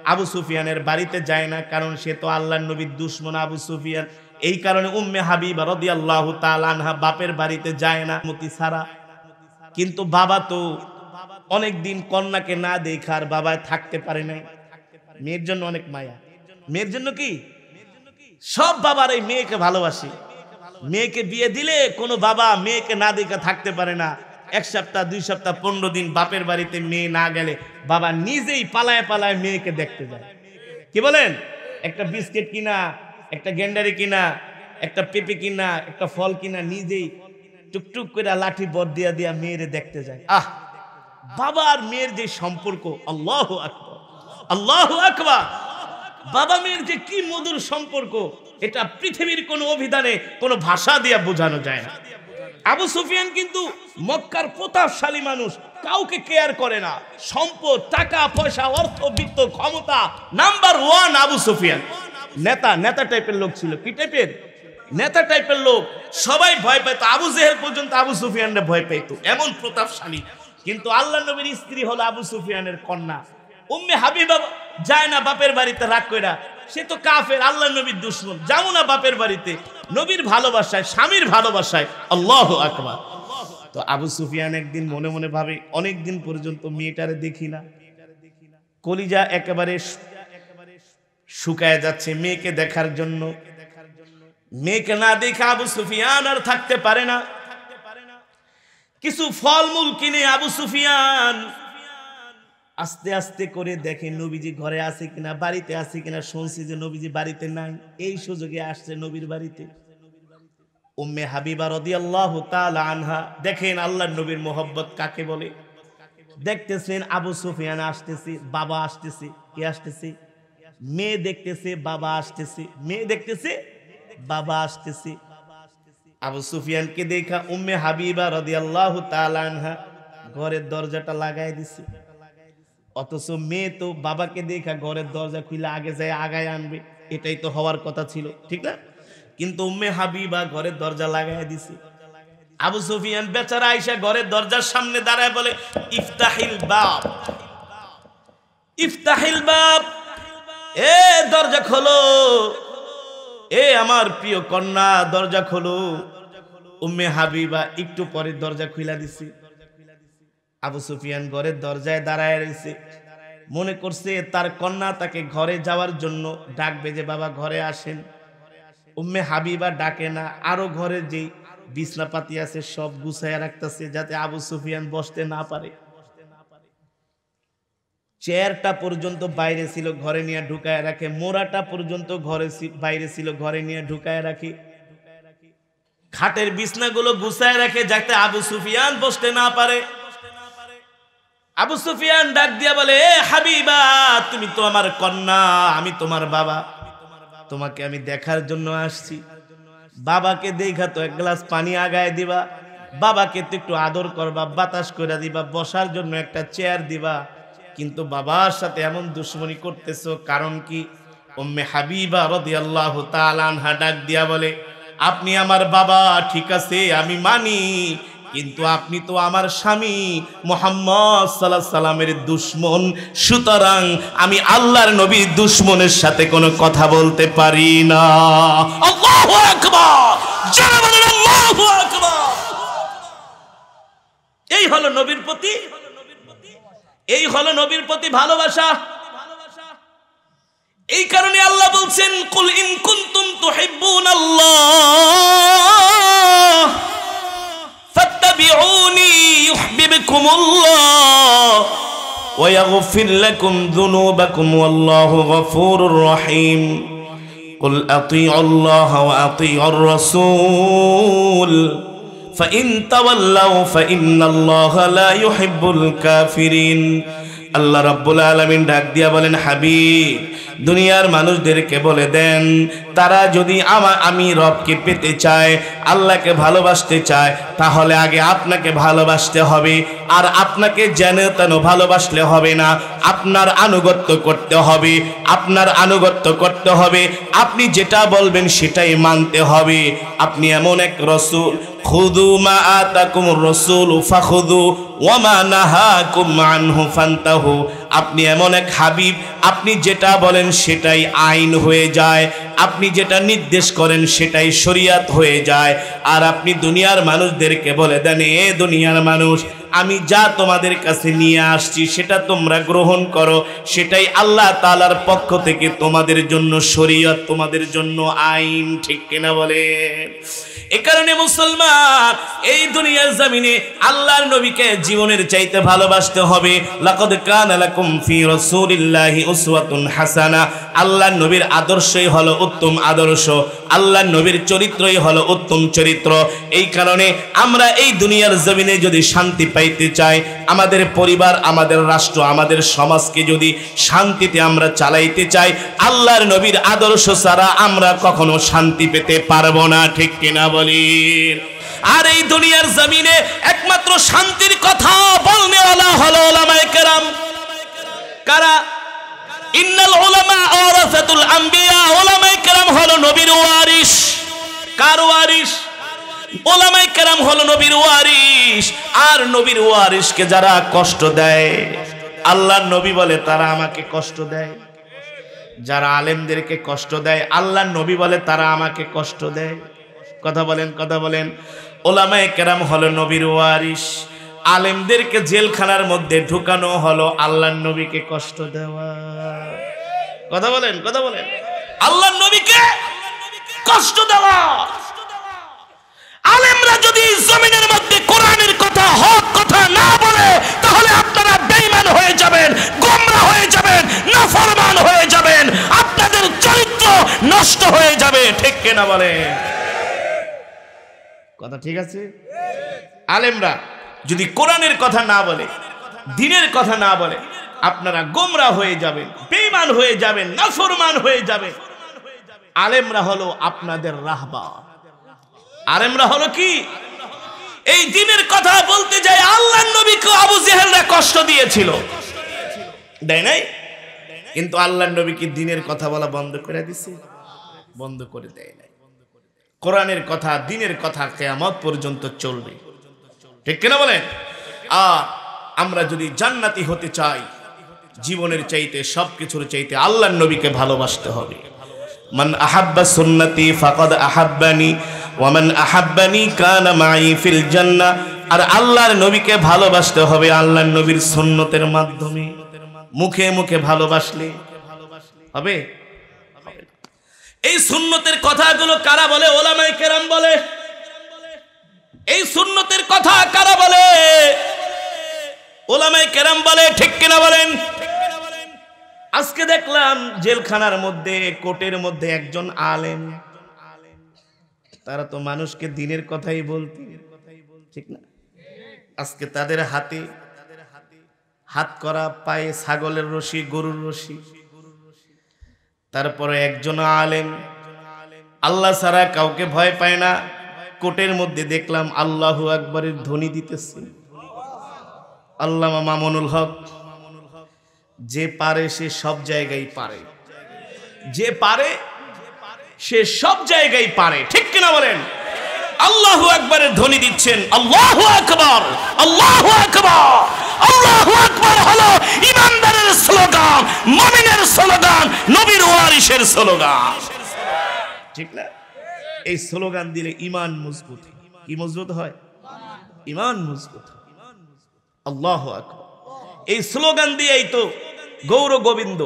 আবু সুফিয়ানের বাড়িতে যায় না, কারণ সে তো আল্লাহর নবীর দুশমন আবু সুফিয়ান। এই কারণে উম্মে হাবিবা রাদিয়াল্লাহু তাআলা আনহা বাপের বাড়িতে যায় না মতি ছাড়া। কিন্তু বাবা তো অনেকদিন কন্যাকে না দেখার বাবায় থাকতে পারে নাই। মেয়ের জন্য অনেক মায়া, মেয়ের জন্য কি সব বাবার এই মেয়েকে ভালোবাসে। মেয়েকে বিয়ে দিলে কোনো বাবা মেয়েকে না দেখা থাকতে পারে না। এক সপ্তাহ দুই সপ্তাহ পনেরো দিন বাপের বাড়িতে মেয়ে না গেলে বাবা নিজেই পালায় পালায় মেয়েকে দেখতে যায়। কি বলেন? একটা বিস্কিট কিনা, একটা গেন্ডারি কিনা, একটা পেঁপে কিনা, একটা ফল কিনা, নিজেই টুকটুক করে লাঠি বর দিয়া দিয়া মেয়েরে দেখতে যায়। আহ, বাবা আর মেয়ের যে সম্পর্ক, আল্লাহু আকবার, আল্লাহু আকবার। বাবা মেয়ের যে কি মধুর সম্পর্ক, এটা পৃথিবীর কোন অভিধানে কোন ভাষা দিয়ে বোঝানো যায় না। আবু সুফিয়ান কিন্তু মক্কার প্রতাপশালী মানুষ, কাউকে কেয়ার করে না। সম্পদ, টাকা পয়সা, অর্থ, বিত্ত, ক্ষমতা নাম্বার ওয়ান আবু সুফিয়ান। নেতা নেতা টাইপের লোক ছিল। কি টাইপের? নেতা টাইপের লোক। সবাই ভয় পাইতো, আবু জেহেল পর্যন্ত আবু সুফিয়ানরে ভয় পাইতো, এমন প্রতাপশালী। কিন্তু আল্লাহ নবীর স্ত্রী হলো আবু সুফিয়ানের কন্যা উম্মে হাবিবা, যায় না বাপের বাড়িতে রাগ কইরা। সে তো কাফের, আল্লাহ নবীর দুশমন, যাও না বাপের বাড়িতে। নবীর ভালোবাসায়, স্বামীর ভালোবাসায়, আল্লাহু আকবার। তো আবু সুফিয়ান একদিন মনে মনে ভাবে, অনেক দিন পর্যন্ত মেয়েটারে দেখি না, কলিজা একেবারে শুকায় যাচ্ছে মেয়েকে দেখার জন্য। মেয়েকে না দেখে আবু সুফিয়ান আর থাকতে পারে না। কিছু ফলমূল কিনে আবু সুফিয়ান আস্তে আস্তে করে দেখে নবীজি ঘরে আছে কিনা, বাড়িতে আছে কিনা। শুনছি যে নবীজি বাড়িতে নাই, এই সুযোগে আসছে নবীর বাড়িতে। উম্মে হাবিবা রাদিয়াল্লাহু তাআলা আনহা দেখেন আল্লাহর নবীর মোহব্বত কাকে বলে। দেখতেছেন আবু সুফিয়ান আসতেছে, বাবা আসতেছে। কে আসতেছে? মেয়ে দেখতেছে, বাবা আসতেছে। মেয়ে দেখতেছে, বাবা আসতেছে। আবু সুফিয়ানকে দেখা উম্মে হাবিবা রাদিয়াল্লাহু তাআলা আনহা ঘরের দরজাটা লাগাই দিছে। অথচ মেয়ে তো বাবাকে দেখা ঘরের দরজা খুলে আগে যায় আগায় আনবে, এটাই তো হওয়ার কথা ছিল, ঠিক না? কিন্তু উম্মে হাবিবা ঘরের দরজা লাগাই দিছে। আবু সুফিয়ান বেচারা আয়েশা ঘরের দরজার সামনে দাঁড়ায় বলে, ইফতাহিল বাব, ইফতাহিল বাব, এ দরজা খোলো, এ আমার প্রিয় কন্যা দরজা খোলো। উম্মে হাবিবা একটু পরে দরজা খুলে দিছে। আবু সুফিয়ান ঘরের দরজায় দাঁড়ায় রয়েছে, মনে করছে তার কন্যা তাকে ঘরে যাওয়ার জন্য ডাকবে, যে বাবা ঘরে আসেন। উম্মে হাবিবা ডাকে না, আরো ঘরে যে বিছনাপাতি আছে সব গুছাইয়া রাখতেছে যাতে আবু সুফিয়ান বসতে না পারে। চেয়ারটা পর্যন্ত বাইরে ছিল, ঘরে নিয়ে ঢুকায় রাখে। মোড়াটা পর্যন্ত ঘরে বাইরে ছিল, ঘরে নিয়ে ঢুকায় রাখে। খাটের বিছনাগুলো গুছায় রাখে যাতে আবু সুফিয়ান বসতে না পারে। আবু সুফিয়ান ডাক দিয়া বলে, এ হাবিবা, তুমি তো আমার কন্যা, আমি তোমার বাবা, তোমাকে আমি দেখার জন্য আসছি। বাবাকে দেখা তো এক গ্লাস পানি আগায় দিবা, বাবাকে তো একটু আদর করবা, বাতাস করে দিবা, বসার জন্য একটা চেয়ার দিবা। কিন্তু বাবার সাথে এমন দুশ্মনী করতেছো, কারণ কি? উম্মে হাবিবা রাদিয়াল্লাহু তাআলা আনহা ডাক দিয়া বলে, আপনি আমার বাবা ঠিক আছে, আমি মানি, কিন্তু আপনি তো আমার স্বামী মুহাম্মদ সাল্লাল্লাহু আলাইহি সাল্লামের দুশমন। সুতরাং আমি আল্লাহর নবীর দুশমনের সাথে কোনো কথা বলতে পারি না। আল্লাহু আকবার, জোরে বলেন আল্লাহু আকবার। এই হলো নবীর প্রতি, এই হলো নবীর প্রতি ভালোবাসা। এই কারণে আল্লাহ বলছেন, কুল ইন কুনতুম তুহিব্বুনাল্লাহ ফাত্তাবিউনি ইউহিব্বুকুমুল্লাহ ওয়া ইয়াগফির লাকুম যুনুবাকুম ওয়াল্লাহু গফুরুর রহিম। কুল আতিউল্লাহ ওয়া আতিউর রাসূল ফাইন তাওয়াল্লাউ ফাইন্নাল্লাহা লা ইউহিব্বুল কাফিরিন। আল্লাহ রাব্বুল আলামিন ডাক দিয়া বলেন, হাবিব, দুনিয়ার মানুষদেরকে বলে দেন, তারা যদি আমার আমি রবকে পেতে চায়, আল্লাহকে ভালোবাসতে চায়, তাহলে আগে আপনাকে ভালোবাসতে হবে। আর আপনাকে যেন তেন ভালোবাসলে হবে না, আপনার আনুগত্য করতে হবে, আপনার আনুগত্য করতে হবে। আপনি যেটা বলবেন সেটাই মানতে হবে। আপনি এমন এক রাসূল, খুযু মা আতাকুমুর রাসূলু ফাখুযু ওয়া মা নাহাকুম আনহু ফান্তাহু। আপনি এমন এক হাবিব, আপনি যেটা বলেন সেটাই আইন হয়ে যায়, আপনি যেটা নির্দেশ করেন সেটাই শরীয়ত হয়ে যায়। আর আপনি দুনিয়ার মানুষদেরকে বলে দেন, এ দুনিয়ার মানুষ, আমি যা তোমাদের কাছে নিয়ে আসছি সেটা তোমরা গ্রহণ করো, সেটাই আল্লাহ তাআলার পক্ষ থেকে তোমাদের জন্য শরীয়ত, তোমাদের জন্য আইন। ঠিক কিনা বলেন? এ কারণে মুসলমান, এই দুনিয়ার জমিনে আল্লাহর নবীকে জীবনের চাইতে ভালোবাসতে হবে। লাকাদ কানা লাকুম ফি রাসূলিল্লাহি উসওয়াতুন হাসানা। আল্লাহর নবীর আদর্শই হলো উত্তম আদর্শ, আল্লাহর নবীর চরিত্রই হলো উত্তম চরিত্র। এই কারণে আমরা এই দুনিয়ার জমিনে যদি শান্তি পাইতে চাই, আমাদের পরিবার, আমাদের রাষ্ট্র, আমাদের সমাজকে যদি শান্তিতে আমরা চালাইতে চাই, আল্লাহর নবীর আদর্শ ছাড়া আমরা কখনো শান্তি পেতে পারবো না। ঠিক কিনা বলেন? আর এই দুনিয়ার জমিনে একমাত্র শান্তির কথা বলনেওয়ালা হলো উলামায়ে কেরাম। কারা? ইন্নাল উলামা ওয়ারাসাতুল আম্বিয়া। উলামায়ে কেরাম হলো নবীর ওয়ারিস। কার ওয়ারিস? উলামায়ে কেরাম হলো নবীর ওয়ারিস। আর নবীর ওয়ারিসকে যারা কষ্ট দেয়, আল্লাহর নবী বলে তারা আমাকে কষ্ট দেয়। যারা আলেমদেরকে কষ্ট দেয়, আল্লাহর নবী বলে তারা আমাকে কষ্ট দেয়। কথা বলেন, কথা বলেন। উলামায়ে কেরাম হলো নবীর ওয়ারিস। আলেমদেরকে জেলখানার মধ্যে ঢুকানো হলো আল্লাহর নবীকে কষ্ট দেওয়া। কথা বলেন, কথা বলেন। আল্লাহর নবীকে কষ্ট দেওয়া। আলেমরা যদি জমিনের মধ্যে কোরআনের কথা, হক কথা না বলে, তাহলে আপনারা বেঈমান হয়ে যাবেন, গোমরা হয়ে যাবেন, নাফরমান হয়ে যাবেন, আপনাদের চরিত্র নষ্ট হয়ে যাবে। ঠিক কিনা বলেন? কথা ঠিক আছে? আলেমরা যদি কোরআনের কথা না বলে, দ্বীনের কথা না বলে, আপনারা গোমরা হয়ে যাবেন, বেঈমান হয়ে যাবেন, নাফরমান হয়ে যাবেন। আলেমরা হলো আপনাদের রাহবার। আলেমরা হলো কি? এই দ্বীনের কথা বলতে যায় আল্লাহর নবীকে আবু জেহেলরা কষ্ট দিয়েছিল, দেয় নাই? কিন্তু আল্লাহর নবী কি দ্বীনের কথা বলা বন্ধ করে দিয়েছে? বন্ধ করে দেয় নাই। কোরআনের কথা, দ্বীনের কথা কিয়ামত পর্যন্ত চলবে। ঠিক কিনা বলেন? আর আমরা যদি জান্নাতি হতে চাই, জীবনের চাইতে, সবকিছুর চাইতে আল্লাহর নবীকে ভালোবাসতে হবে। মান আহাব্বা সুন্নতি ফাকাদ আহাব্বানি ওয়া মান আহাব্বানি কানা মাই ফিল জান্নাহ। আর আল্লাহর নবীকে ভালোবাসতে হবে আল্লাহর নবীর সুন্নতের মাধ্যমে। মুখে মুখে ভালোবাসলে হবে? এই সুন্নতের কথাগুলো কারা বলে? উলামায়ে কেরাম বলে। এই সুন্নতের কথা কারা বলে? উলামায়ে কেরাম বলে। ঠিক কিনা বলেন? আজকে দেখলাম জেলখানার মধ্যে, কোর্টের মধ্যে একজন আলেম, তারা তো মানুষকে দ্বীনের কথাই বলতে, ঠিক না? আজকে তাদের হাতে হাত করা, পায়ে ছাগলের রশি, গরুর রশি। তারপরে একজন আলেম আল্লাহ ছাড়া কাউকে ভয় পায় না, কোর্টের মধ্যে দেখলাম আল্লাহু আকবারের ধ্বনি দিতেছে। আল্লামা মামুনুল হক, যে পারে সে সব জায়গায় পারে, যে পারে সে সব জায়গায় পারে। ঠিক কিনা বলেন? আল্লাহু আকবারের ধ্বনি দিচ্ছেন। আল্লাহু আকবার, আল্লাহু আকবার, আল্লাহু আকবার হলো ইমানদারের স্লোগান, মুমিনের স্লোগান, নবীর ওয়ারিসের স্লোগান। ঠিক না? এই স্লোগান দিলে ঈমান মজবুত হয়। কি মজবুত হয়? ঈমান মজবুত হয়। আল্লাহু আকবার। এই স্লোগান দিয়েই তো গৌর গোবিন্দ,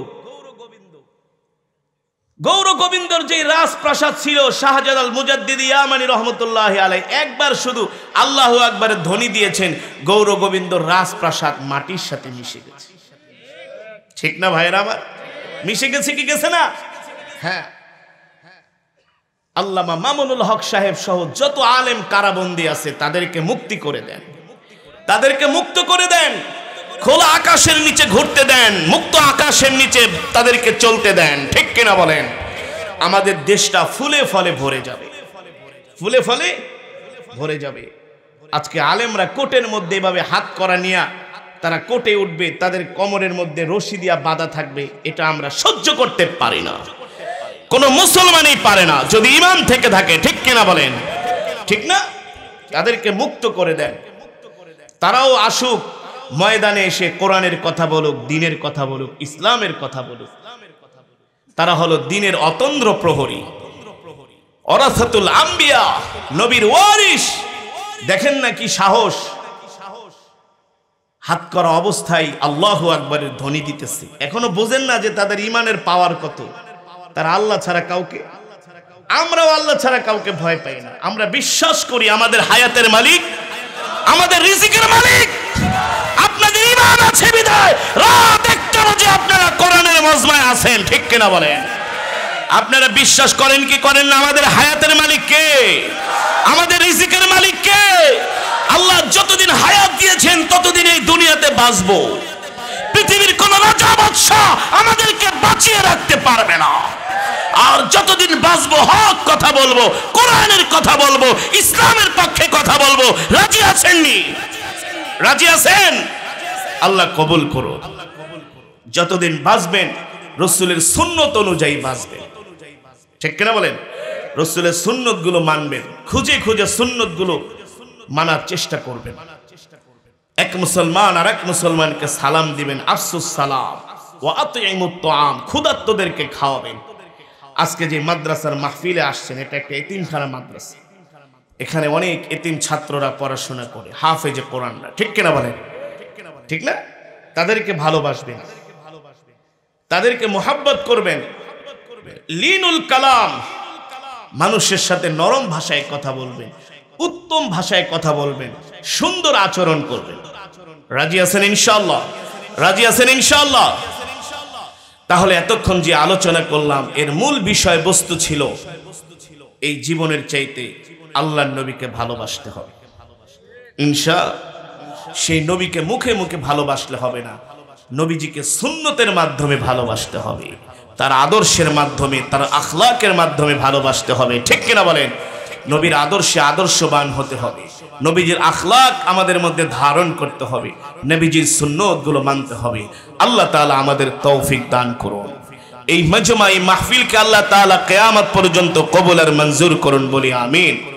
গৌর গোবিন্দর যে রাজপ্রাসাদ ছিল শাহজালাল মুজাদ্দিদ ইয়ামানি রহমতুল্লাহি আলাইহি, একবার শুধু আল্লাহু আকবারের ধ্বনি দিয়েছেন, গৌর গোবিন্দর রাজপ্রাসাদ মাটির সাথে মিশে গেছে। ঠিক না ভাইরা আমার? মিশে গেছে কি গেছে না? হ্যাঁ। আল্লামা মামুনুল হক সাহেব সহ যত আলেম কারাবন্দী আছে তাদেরকে মুক্তি করে দেন, তাদেরকে মুক্ত করে দেন, খোলা আকাশের নিচে ঘুরতে দেন, মুক্ত আকাশের নিচে তাদেরকে চলতে দেন। ঠিক কিনা বলেন? আমাদের দেশটা ফুলে ফলে ভরে যাবে, ফুলে ফলে ভরে যাবে। আজকে আলেমরা কোর্টের মধ্যে এভাবে হাত করা নিয়ে তারা কোর্টে উঠবে, তাদের কোমরের মধ্যে রশি দিয়া বাঁধা থাকবে, এটা আমরা সহ্য করতে পারি না। কোন মুসলমানই পারে না যদি ঈমান থেকে থাকে। ঠিক কিনা বলেন? ঠিক না? তাদেরকে মুক্ত করে দেন, তারাও আসুক, ময়দানে এসে কোরআনের কথা বলুক, দিনের কথা বলুক, ইসলামের কথা বলুক। তারা হলো দিনের অতন্দ্র প্রহরী, ওরাসাতুল আম্বিয়া, নবীর ওয়ারিস। দেখেন না কি সাহস, হাত করা অবস্থায় আল্লাহু আকবারের ধ্বনি দিতেছে। এখনো বোঝেন না যে তাদের ইমানের পাওয়ার কত। তারা আল্লাহ ছাড়া কাউকে, আমরাও আল্লাহ ছাড়া কাউকে ভয় পাই না। আমরা বিশ্বাস করি আমাদের হায়াতের মালিক, আমাদের রিজিকের মালিক। আপনাদের ঈমান আছে বিধায় রাত একটা বাজে আপনারা কোরআনের মজমায় আছেন, ঠিক কিনা বলেন? আপনারা বিশ্বাস করেন কি করেন না আমাদের হায়াতের মালিক কে, আমাদের রিজিকের মালিক কে? আল্লাহ যতদিন হায়াত দিয়েছেন ততদিন এই দুনিয়াতে বাঁচবো। পৃথিবীর কোন রাজা বাদশা আমাদেরকে বাঁচিয়ে রাখতে পারবে না। আর যতদিন বাঁচবো হক কথা বলবো, কোরআনের কথা বলবো, ইসলামের পক্ষে কথা বলবো। রাজি আছেননি? রাজি আছেন? আল্লাহ কবুল করো। যতদিন বাঁচবেন রাসূলের সুন্নত অনুযায়ী বাঁচবেন, ঠিক কিনা বলেন? রাসূলের সুন্নত গুলো মানবেন, খুঁজে খুঁজে সুন্নত গুলো মানার চেষ্টা করবেন। এক মুসলমান আর এক মুসলমানকে সালাম দিবেন, আফসুস সালাম ওয়া আতঈমুত তাআম, ক্ষুধার্তদেরকে খাওয়াবেন। আজকে যে মাদ্রাসার মাহফিলে আসছেন, এটা একটা এতিমখানা মাদ্রাসা। এখানে অনেক এতিম ছাত্ররা পড়াশোনা করে, হাফেজে কোরআন না, ঠিক কিনা বলেন? ঠিক না? তাদেরকে ভালোবাসবেন, তাদেরকে মোহাব্বত করবেন। লিনুল কালাম, মানুষের সাথে নরম ভাষায় কথা বলবেন, উত্তম ভাষায় কথা বলবেন, সুন্দর আচরণ করবেন। রাজি আছেন ইনশাআল্লাহ? রাজি আছেন ইনশাআল্লাহ? তাহলে এতক্ষণ যে আলোচনা করলাম এর মূল বিষয়বস্তু ছিল এই জীবনের চাইতে আল্লাহর নবীকে ভালোবাসতে হবে। ইনশাআল্লাহ সেই নবীকে মুখে মুখে ভালোবাসলে হবে না, নবীজিকে সুন্নতের মাধ্যমে ভালোবাসতে হবে, তার আদর্শের মাধ্যমে, তার আখলাকের মাধ্যমে ভালোবাসতে হবে, ঠিক কিনা বলেন? নবীর আদর্শে আদর্শবান হতে হবে, নবীজির আখলাক আমাদের মধ্যে ধারণ করতে হবে, নবীজির সুন্নতগুলো মানতে হবে। আল্লাহ তাআলা আমাদের তৌফিক দান করুন। এই মজমা, এই মাহফিলকে আল্লাহ তাআলা কিয়ামত পর্যন্ত কবুল আর মঞ্জুর করুন, বলি আমিন।